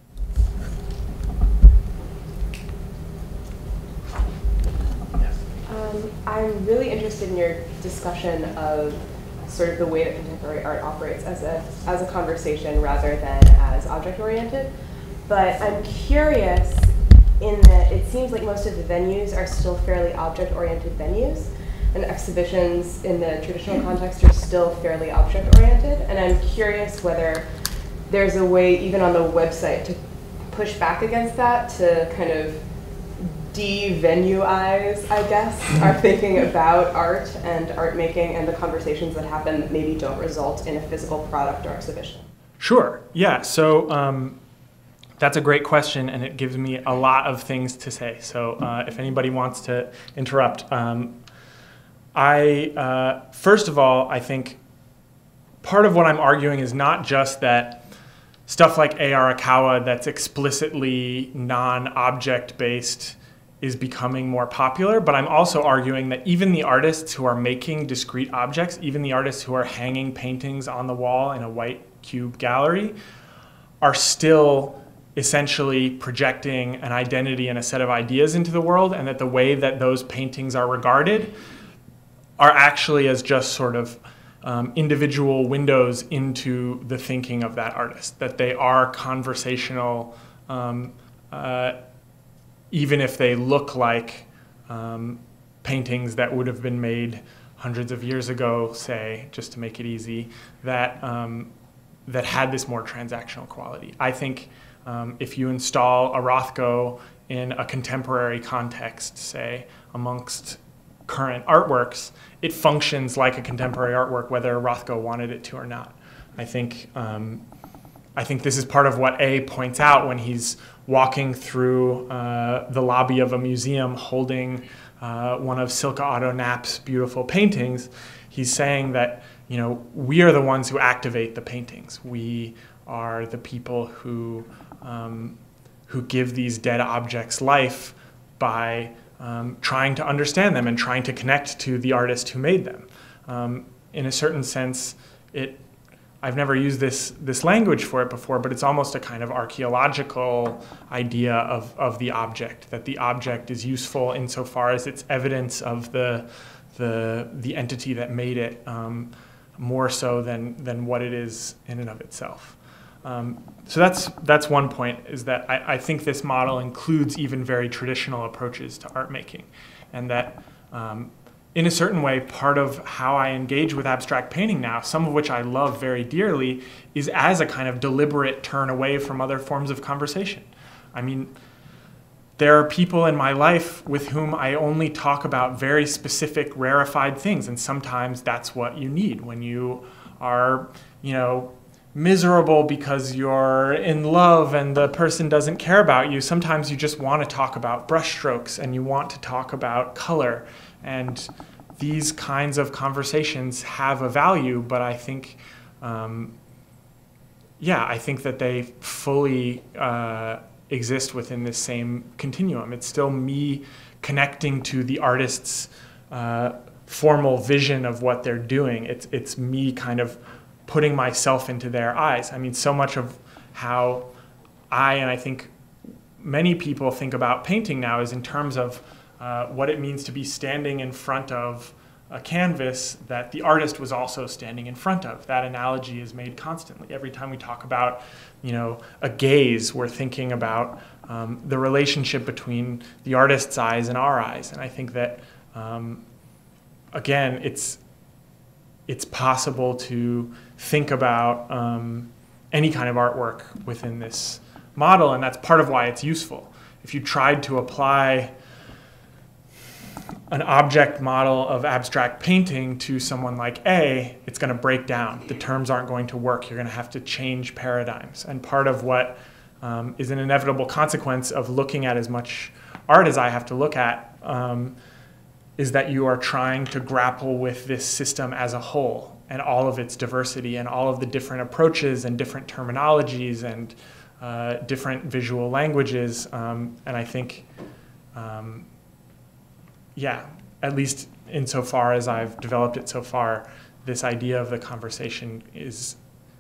I'm really interested in your discussion of sort of the way that contemporary art operates as a conversation rather than as object-oriented. But I'm curious in that it seems like most of the venues are still fairly object-oriented venues, and exhibitions in the traditional context are still fairly object-oriented. And I'm curious whether there's a way, even on the website, to push back against that, to kind of de-venueize, I guess, our thinking about art and art making and the conversations that happen that maybe don't result in a physical product or exhibition. Sure, yeah, so that's a great question, and it gives me a lot of things to say. So if anybody wants to interrupt, first of all, I think part of what I'm arguing is not just that stuff like A. Arakawa that's explicitly non-object based is becoming more popular, but I'm also arguing that even the artists who are making discrete objects, even the artists who are hanging paintings on the wall in a white cube gallery, are still essentially projecting an identity and a set of ideas into the world, and that the way that those paintings are regarded are actually as just sort of individual windows into the thinking of that artist, that they are conversational, even if they look like paintings that would have been made hundreds of years ago, say, just to make it easy, that had this more transactional quality. I think if you install a Rothko in a contemporary context, say, amongst current artworks, it functions like a contemporary artwork whether Rothko wanted it to or not. I think this is part of what A points out when he's walking through the lobby of a museum holding one of Silke Otto Knapp's beautiful paintings. He's saying that, we are the ones who activate the paintings. We are the people who give these dead objects life by trying to understand them and trying to connect to the artist who made them. In a certain sense, I've never used this language for it before, but it's almost a kind of archaeological idea of the object, that the object is useful insofar as it's evidence of the entity that made it, more so than what it is in and of itself. So that's one point, is that I think this model includes even very traditional approaches to art making, and that in a certain way, part of how I engage with abstract painting now, some of which I love very dearly, is as a kind of deliberate turn away from other forms of conversation. I mean, there are people in my life with whom I only talk about very specific, rarefied things, and sometimes that's what you need when you are, miserable because you're in love and the person doesn't care about you. Sometimes you just want to talk about brushstrokes and you want to talk about color. And these kinds of conversations have a value, but I think, I think that they fully exist within this same continuum. It's still me connecting to the artist's formal vision of what they're doing. It's me kind of putting myself into their eyes. I mean, so much of how and I think many people think about painting now is in terms of what it means to be standing in front of a canvas that the artist was also standing in front of. That analogy is made constantly. Every time we talk about, a gaze, we're thinking about the relationship between the artist's eyes and our eyes. And I think that, again, it's possible to think about any kind of artwork within this model, and that's part of why it's useful. If you tried to apply an object model of abstract painting to someone like A, it's going to break down. The terms aren't going to work. You're going to have to change paradigms. And part of what is an inevitable consequence of looking at as much art as I have to look at is that you are trying to grapple with this system as a whole and all of its diversity and all of the different approaches and different terminologies and different visual languages. And I think at least insofar as I've developed it so far, this idea of the conversation is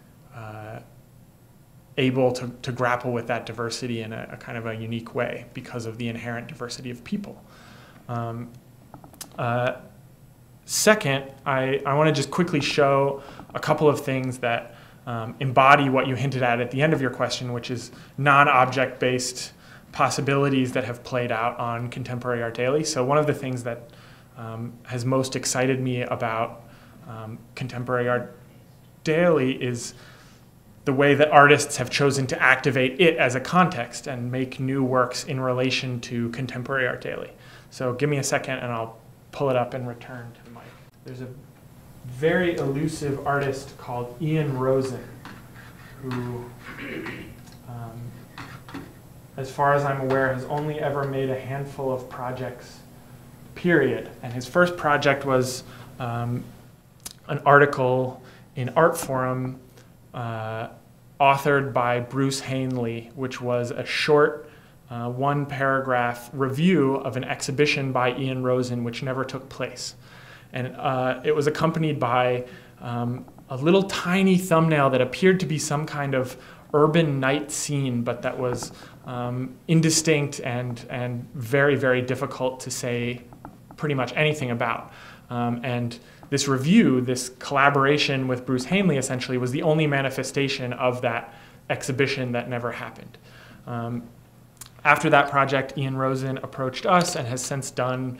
able to grapple with that diversity in a kind of a unique way because of the inherent diversity of people. Second, I want to just quickly show a couple of things that embody what you hinted at the end of your question, which is non-object-based possibilities that have played out on contemporary art daily. So one of the things that has most excited me about contemporary art daily is the way that artists have chosen to activate it as a context and make new works in relation to contemporary art daily. So give me a second and I'll pull it up and return to Mike. There's a very elusive artist called Ian Rosen who, as far as I'm aware, has only ever made a handful of projects, period. And his first project was an article in Artforum authored by Bruce Hanley, which was a short one-paragraph review of an exhibition by Ian Rosen, which never took place. And it was accompanied by a little tiny thumbnail that appeared to be some kind of urban night scene, but that was indistinct and very, very difficult to say pretty much anything about. And this review, this collaboration with Bruce Hanley essentially was the only manifestation of that exhibition that never happened. After that project, Ian Rosen approached us and has since done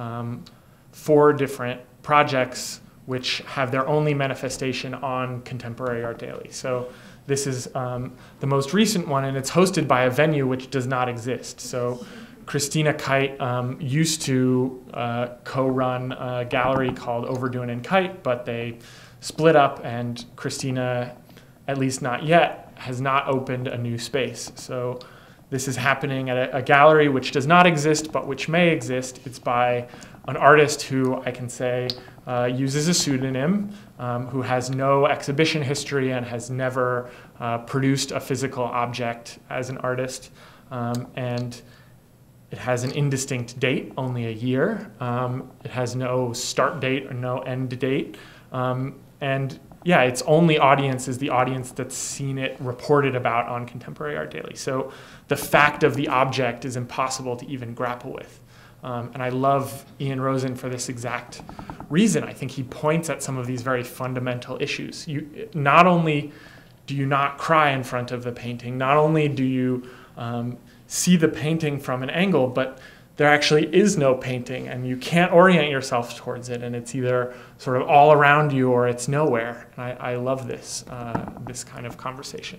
4 different projects which have their only manifestation on contemporary art daily. So this is the most recent one, and it's hosted by a venue which does not exist. So Christina Kite used to co-run a gallery called Overdoing and Kite, but they split up, and Christina, at least not yet, has not opened a new space. So this is happening at a gallery which does not exist, but which may exist. It's by an artist who I can say uses a pseudonym, who has no exhibition history and has never produced a physical object as an artist. And it has an indistinct date, only a year. It has no start date or no end date. And yeah, its only audience is the audience that's seen it reported about on Contemporary Art Daily. So the fact of the object is impossible to even grapple with. And I love Ian Rosen for this exact reason. I think he points at some of these very fundamental issues. Not only do you not cry in front of the painting, not only do you see the painting from an angle, but there actually is no painting and you can't orient yourself towards it, and it's either sort of all around you or it's nowhere. And I love this, this kind of conversation.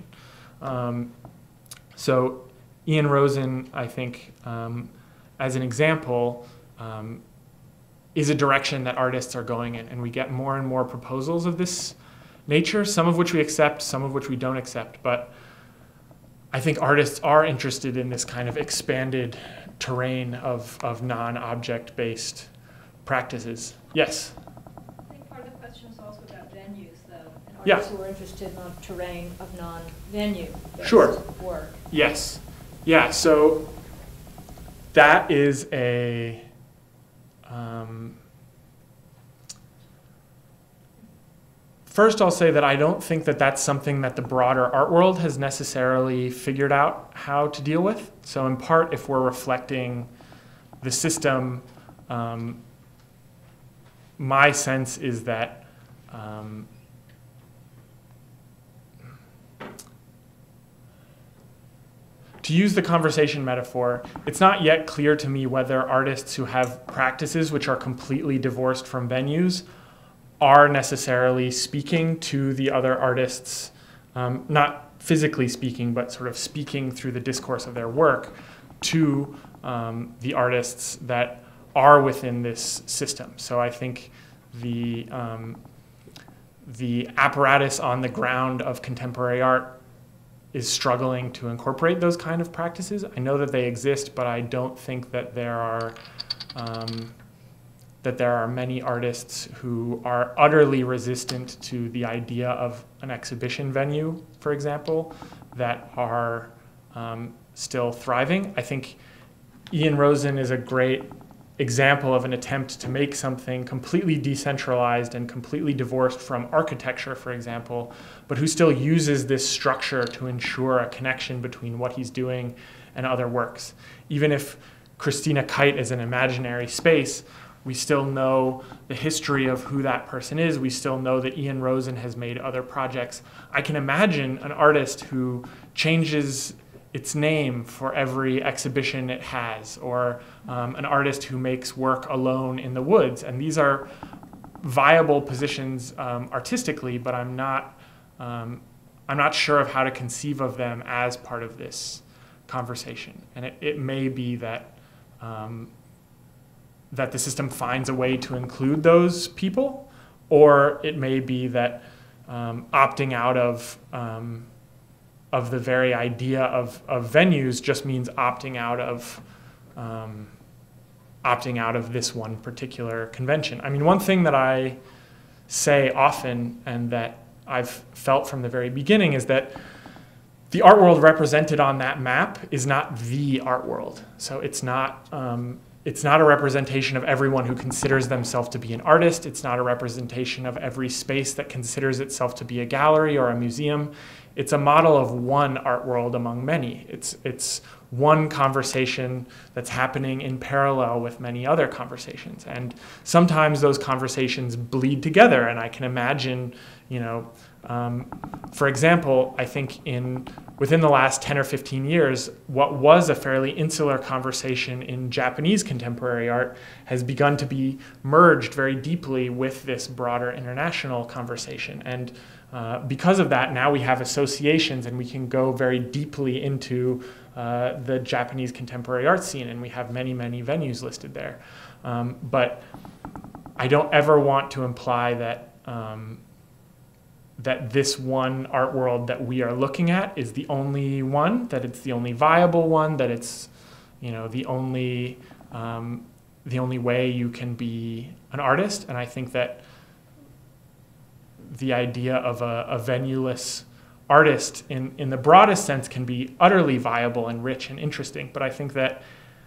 So Ian Rosen, I think, as an example, is a direction that artists are going in, and we get more and more proposals of this nature, some of which we accept, some of which we don't accept, but I think artists are interested in this kind of expanded terrain of non-object-based practices. Yes? I think part of the question is also about venues, though, and Yeah. artists who are interested in a terrain of non-venue-based Sure. work. Yes. Yeah, so that is a first, I'll say that I don't think that that's something that the broader art world has necessarily figured out how to deal with. So in part, if we're reflecting the system, my sense is that to use the conversation metaphor, it's not yet clear to me whether artists who have practices which are completely divorced from venues are necessarily speaking to the other artists, not physically speaking, but sort of speaking through the discourse of their work to the artists that are within this system. So I think the apparatus on the ground of contemporary art is struggling to incorporate those kind of practices. I know that they exist, but I don't think that there are many artists who are utterly resistant to the idea of an exhibition venue, for example, that are still thriving. I think Ian Rosen is a great example of an attempt to make something completely decentralized and completely divorced from architecture, for example, but who still uses this structure to ensure a connection between what he's doing and other works. Even if Christina Kite is an imaginary space, we still know the history of who that person is. We still know that Ian Rosen has made other projects. I can imagine an artist who changes its name for every exhibition it has, or an artist who makes work alone in the woods. And these are viable positions artistically, but I'm not sure of how to conceive of them as part of this conversation. And it may be that that the system finds a way to include those people, or it may be that opting out of the very idea of venues just means opting out of this one particular convention. I mean, one thing that I say often and that I've felt from the very beginning is that the art world represented on that map is not the art world. So it's not a representation of everyone who considers themselves to be an artist. It's not a representation of every space that considers itself to be a gallery or a museum. It's a model of one art world among many. It's one conversation that's happening in parallel with many other conversations. And sometimes those conversations bleed together. And I can imagine, for example, I think within the last 10 or 15 years, what was a fairly insular conversation in Japanese contemporary art has begun to be merged very deeply with this broader international conversation. And because of that, now we have associations and we can go very deeply into the Japanese contemporary art scene, and we have many, many venues listed there. But I don't ever want to imply that that this one art world that we are looking at is the only one, that it's the only viable one, that it's the only way you can be an artist. And I think that the idea of a venue-less artist in the broadest sense can be utterly viable and rich and interesting. But I think that,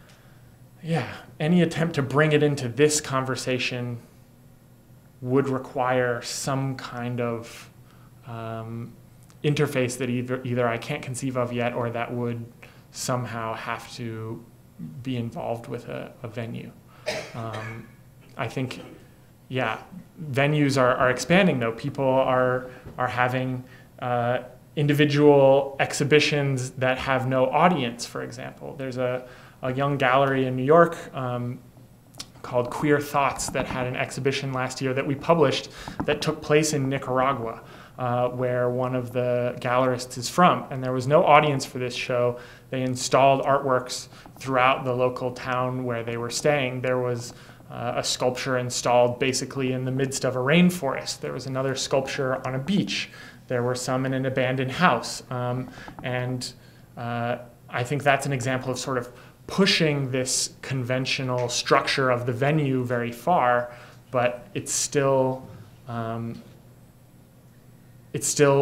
any attempt to bring it into this conversation would require some kind of interface that either I can't conceive of yet, or that would somehow have to be involved with a venue. I think, venues are expanding though. People are having individual exhibitions that have no audience, for example. There's a young gallery in New York called Queer Thoughts that had an exhibition last year that we published that took place in Nicaragua, where one of the gallerists is from. And there was no audience for this show. They installed artworks throughout the local town where they were staying. There was a sculpture installed basically in the midst of a rainforest. There was another sculpture on a beach. There were some in an abandoned house. And I think that's an example of sort of pushing this conventional structure of the venue very far, but it's still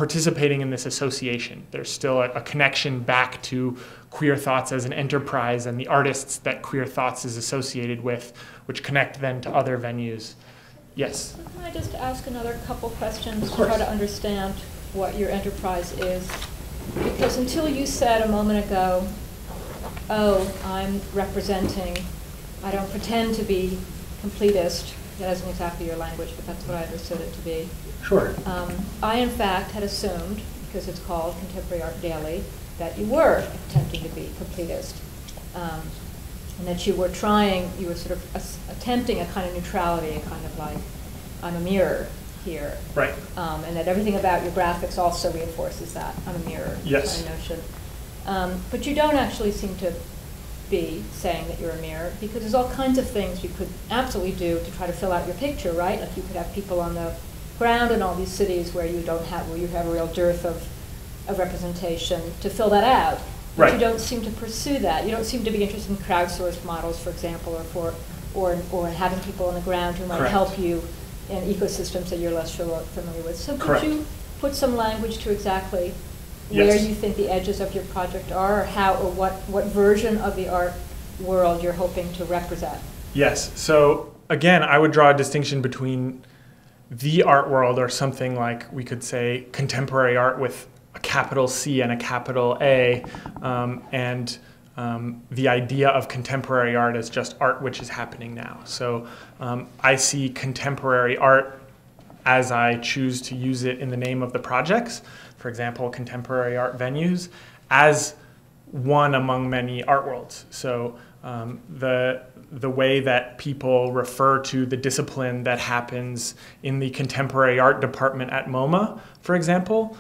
participating in this association. There's still a connection back to queer thoughts as an enterprise and the artists that queer thoughts is associated with, which connect then to other venues. Yes? Can I just ask another couple questions to try to understand what your enterprise is? Because until you said a moment ago, oh, I'm representing, I don't pretend to be completist. That isn't exactly your language, but that's what I understood it to be. Sure. I, in fact, had assumed, because it's called Contemporary Art Daily, that you were attempting to be completist. And that you were sort of attempting a kind of neutrality, a kind of like, I'm a mirror here. Right. And that everything about your graphics also reinforces that, I'm a mirror yes. kind of notion. But you don't actually seem to be saying that you're a mirror, because there's all kinds of things you could absolutely do to try to fill out your picture, right? Like you could have people on the ground in all these cities where you have a real dearth of representation to fill that out. But right. You don't seem to pursue that. You don't seem to be interested in crowdsourced models, for example, or in having people on the ground who might Correct. help you in ecosystems that you're less familiar with. So Correct. could you put some language to exactly yes. where you think the edges of your project are, or how, or what version of the art world you're hoping to represent? Yes. So again, I would draw a distinction between the art world, or something like we could say contemporary art with a capital C and a capital A, and the idea of contemporary art as just art which is happening now. So I see contemporary art as I choose to use it in the name of the projects, for example, contemporary art venues, as one among many art worlds. So the way that people refer to the discipline that happens in the contemporary art department at MoMA, for example,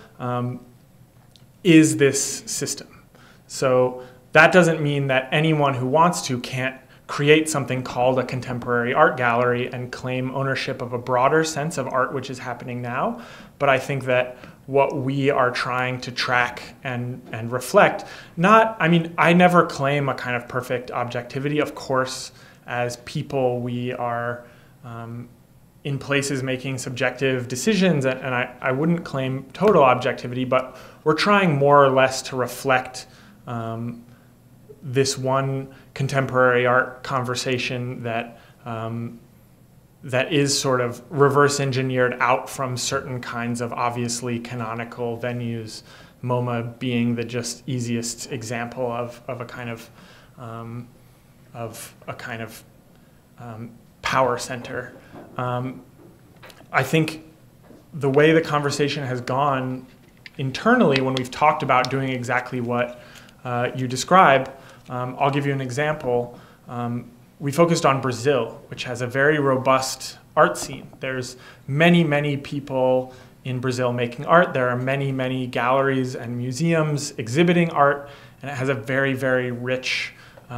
is this system. So that doesn't mean that anyone who wants to can't create something called a contemporary art gallery and claim ownership of a broader sense of art which is happening now. But I think that what we are trying to track and reflect, I never claim a kind of perfect objectivity. Of course, as people, we are in places making subjective decisions, and I wouldn't claim total objectivity, but we're trying more or less to reflect this one contemporary art conversation that that is sort of reverse engineered out from certain kinds of obviously canonical venues, MoMA being the just easiest example of a kind of power center. I think the way the conversation has gone internally when we've talked about doing exactly what you describe, I'll give you an example. We focused on Brazil, which has a very robust art scene. There's many, many people in Brazil making art. There are many, many galleries and museums exhibiting art, and it has a very, very rich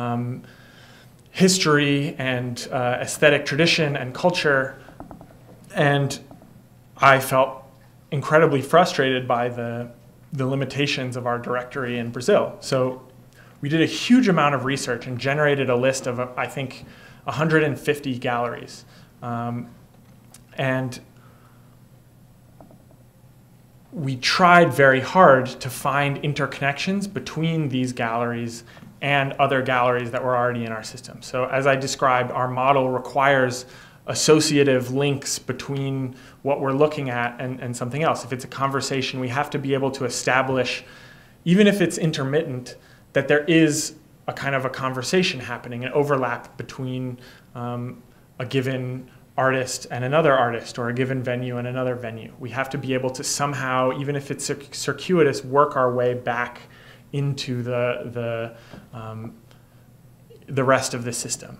history and aesthetic tradition and culture. And I felt incredibly frustrated by the limitations of our directory in Brazil. So we did a huge amount of research and generated a list of, I think, 150 galleries. And we tried very hard to find interconnections between these galleries and other galleries that were already in our system. So as I described, our model requires associative links between what we're looking at and something else. If it's a conversation, we have to be able to establish, even if it's intermittent, that there is a kind of a conversation happening, an overlap between a given artist and another artist, or a given venue and another venue. We have to be able to somehow, even if it's circuitous, work our way back into the rest of the system.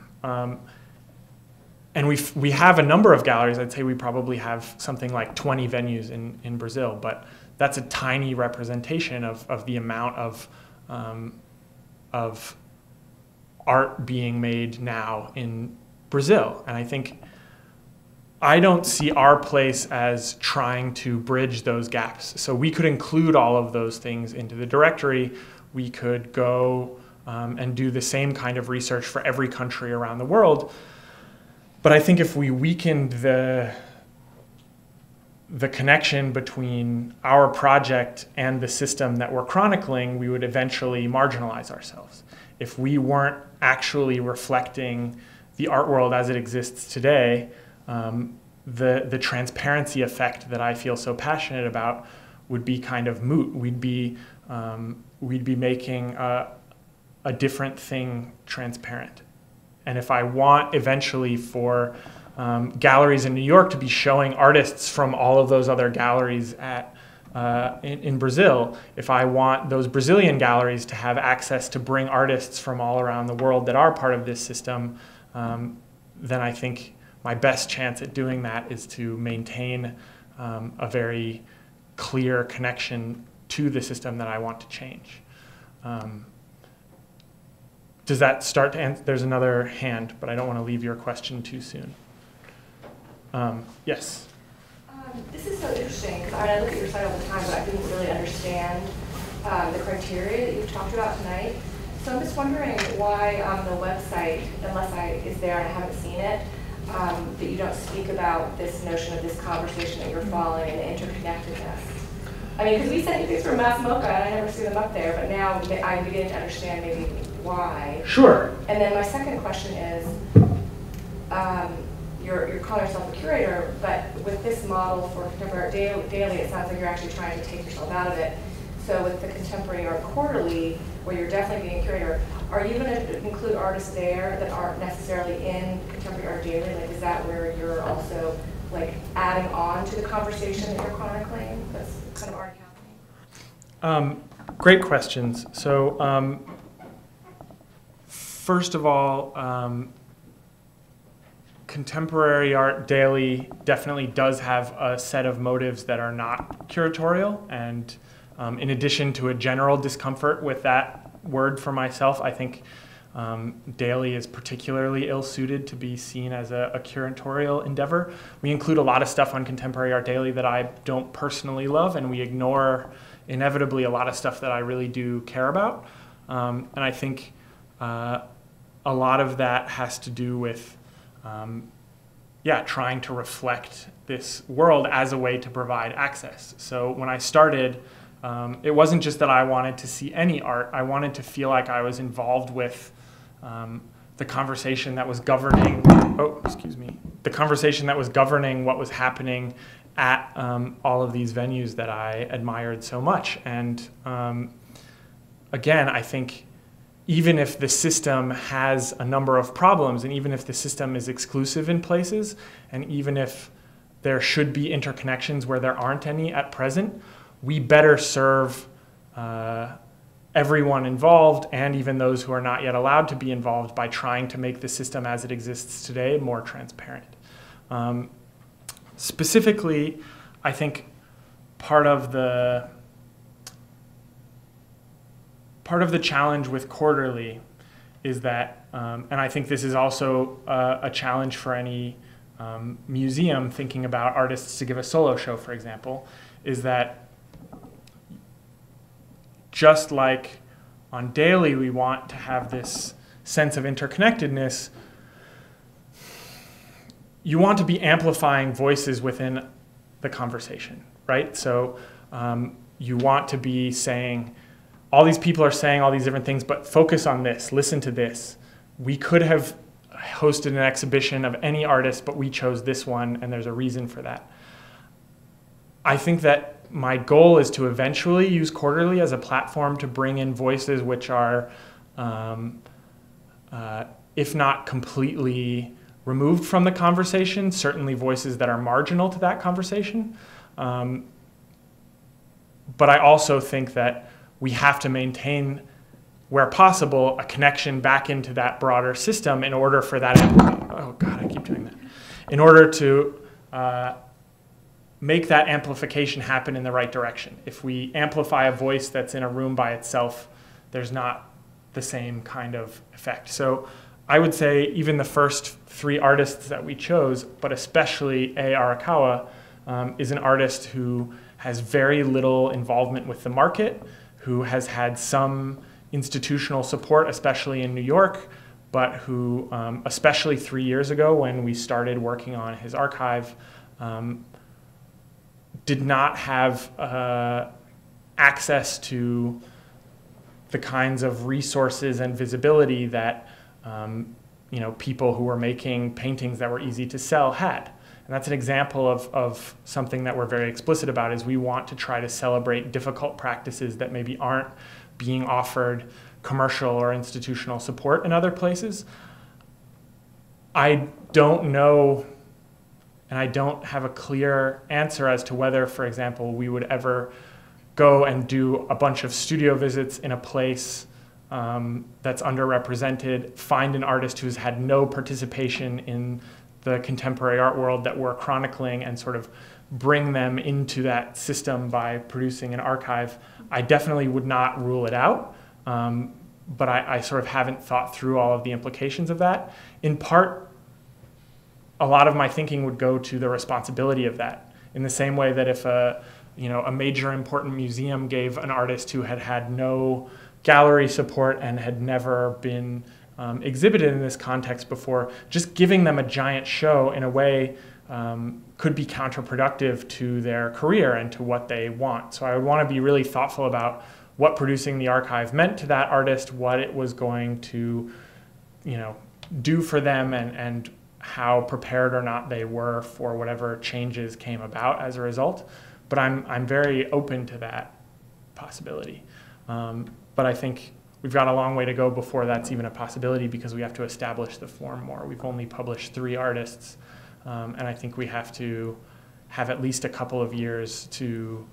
And we have a number of galleries. I'd say we probably have something like 20 venues in Brazil, but that's a tiny representation of the amount of art being made now in Brazil. And I think I don't see our place as trying to bridge those gaps. So we could include all of those things into the directory. We could go and do the same kind of research for every country around the world. But I think if we weakened the the connection between our project and the system that we're chronicling, we would eventually marginalize ourselves. If we weren't actually reflecting the art world as it exists today, the transparency effect that I feel so passionate about would be kind of moot. We'd be making a different thing transparent. And if I want eventually for galleries in New York to be showing artists from all of those other galleries in Brazil, if I want those Brazilian galleries to have access to bring artists from all around the world that are part of this system, then I think my best chance at doing that is to maintain a very clear connection to the system that I want to change. Does that start to answer? There's another hand, but I don't want to leave your question too soon. Yes? This is so interesting, because I look at your site all the time, but I didn't really understand the criteria that you've talked about tonight. So I'm just wondering why on the website, unless it's there and I haven't seen it, that you don't speak about this notion of this conversation that you're following and the interconnectedness. I mean, because we sent you things from Mass Mocha, and I never see them up there, but now I'm beginning to understand maybe why. Sure. And then my second question is, you're calling yourself a curator, but with this model for Contemporary Art Daily, it sounds like you're actually trying to take yourself out of it. So with the Contemporary Art Quarterly, where you're definitely being a curator, are you going to include artists there that aren't necessarily in Contemporary Art Daily? Like, is that where you're also like adding on to the conversation that you're chronicling? That's kind of already happening. Great questions. So first of all, Contemporary Art Daily definitely does have a set of motives that are not curatorial, and in addition to a general discomfort with that word for myself, I think daily is particularly ill-suited to be seen as a curatorial endeavor. We include a lot of stuff on Contemporary Art Daily that I don't personally love, and we ignore inevitably a lot of stuff that I really do care about. And I think a lot of that has to do with trying to reflect this world as a way to provide access. So when I started, it wasn't just that I wanted to see any art. I wanted to feel like I was involved with the conversation that was governing, the conversation that was governing what was happening at all of these venues that I admired so much. And again, I think even if the system has a number of problems, and even if the system is exclusive in places, and even if there should be interconnections where there aren't any at present, we better serve everyone involved, and even those who are not yet allowed to be involved, by trying to make the system as it exists today more transparent. Specifically, I think part of the challenge with Quarterly is that, and I think this is also a challenge for any museum thinking about artists to give a solo show, for example, is that just like on Daily we want to have this sense of interconnectedness, you want to be amplifying voices within the conversation, right? So you want to be saying, all these people are saying all these different things, but focus on this, listen to this. We could have hosted an exhibition of any artist, but we chose this one, and there's a reason for that. I think that my goal is to eventually use Quarterly as a platform to bring in voices which are, if not completely removed from the conversation, certainly voices that are marginal to that conversation. But I also think that we have to maintain, where possible, a connection back into that broader system in order for that, oh God, I keep doing that, in order to make that amplification happen in the right direction. If we amplify a voice that's in a room by itself, there's not the same kind of effect. So I would say even the first 3 artists that we chose, but especially A. Arakawa, is an artist who has very little involvement with the market, who has had some institutional support, especially in New York, but who, especially 3 years ago when we started working on his archive, did not have access to the kinds of resources and visibility that people who were making paintings that were easy to sell had. And that's an example of something that we're very explicit about, is we want to try to celebrate difficult practices that maybe aren't being offered commercial or institutional support in other places. I don't know, and I don't have a clear answer as to whether, for example, we would ever go and do a bunch of studio visits in a place that's underrepresented, find an artist who's had no participation in the contemporary art world that we're chronicling, and sort of bring them into that system by producing an archive. I definitely would not rule it out, but I sort of haven't thought through all of the implications of that. In part, a lot of my thinking would go to the responsibility of that, in the same way that if a major important museum gave an artist who had had no gallery support and had never been exhibited in this context before, just giving them a giant show in a way could be counterproductive to their career and to what they want. So I would want to be really thoughtful about what producing the archive meant to that artist, what it was going to do for them, and how prepared or not they were for whatever changes came about as a result. But I'm very open to that possibility. But I think we've got a long way to go before that's even a possibility, because we have to establish the form more. We've only published 3 artists, and I think we have to have at least a couple of years to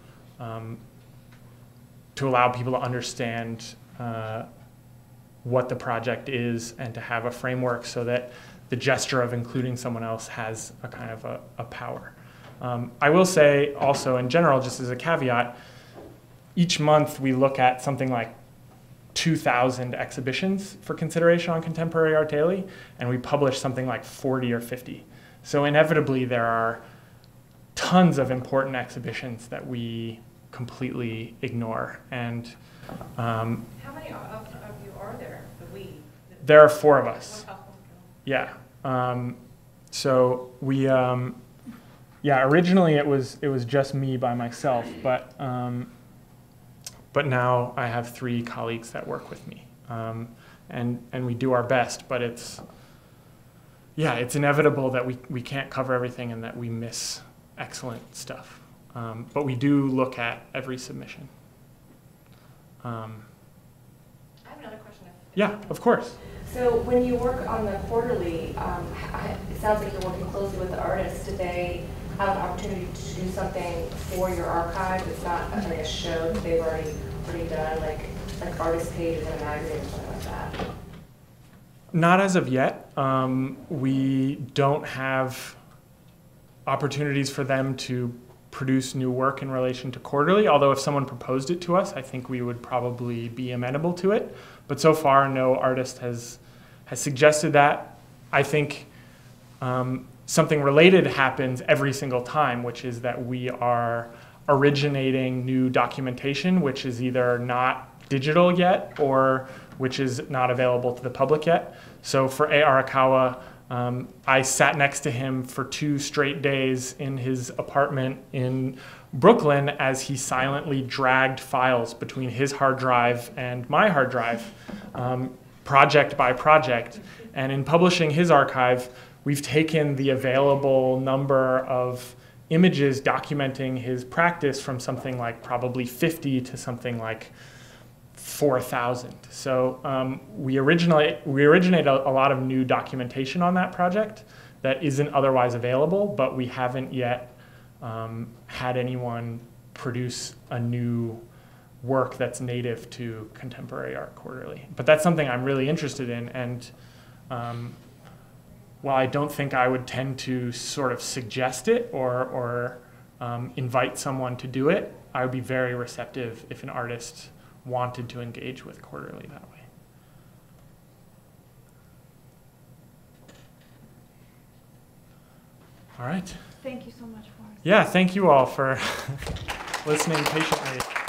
allow people to understand what the project is, and to have a framework so that the gesture of including someone else has a kind of a power. I will say also, in general, just as a caveat, each month we look at something like 2,000 exhibitions for consideration on Contemporary Art Daily, and we publish something like 40 or 50. So inevitably there are tons of important exhibitions that we completely ignore. And how many of you are there? There are 4 of us. Yeah. So we, originally it was just me by myself, but now I have 3 colleagues that work with me, and we do our best. But it's inevitable that we can't cover everything and that we miss excellent stuff. But we do look at every submission. I have another question. Yeah, of course. So when you work on the quarterly, it sounds like you're working closely with the artists. Did they have an opportunity to do something for your archive? It's not like a show that they've already done, like artist pages in a magazine or something like that? Not as of yet. We don't have opportunities for them to produce new work in relation to quarterly, although if someone proposed it to us, I think we would probably be amenable to it. But so far, no artist has suggested that. I think something related happens every single time, which is that we are originating new documentation, which is either not digital yet or which is not available to the public yet. So for A. Arakawa, I sat next to him for 2 straight days in his apartment in Brooklyn as he silently dragged files between his hard drive and my hard drive, project by project. And in publishing his archive, we've taken the available number of images documenting his practice from something like probably 50 to something like 4,000. So we originate a lot of new documentation on that project that isn't otherwise available, but we haven't yet had anyone produce a new work that's native to Contemporary Art Quarterly. But that's something I'm really interested in, and while I don't think I would tend to sort of suggest it or invite someone to do it, I would be very receptive if an artist wanted to engage with Quarterly that way. All right. Thank you so much, Forrest. Yeah, thank you all for listening patiently.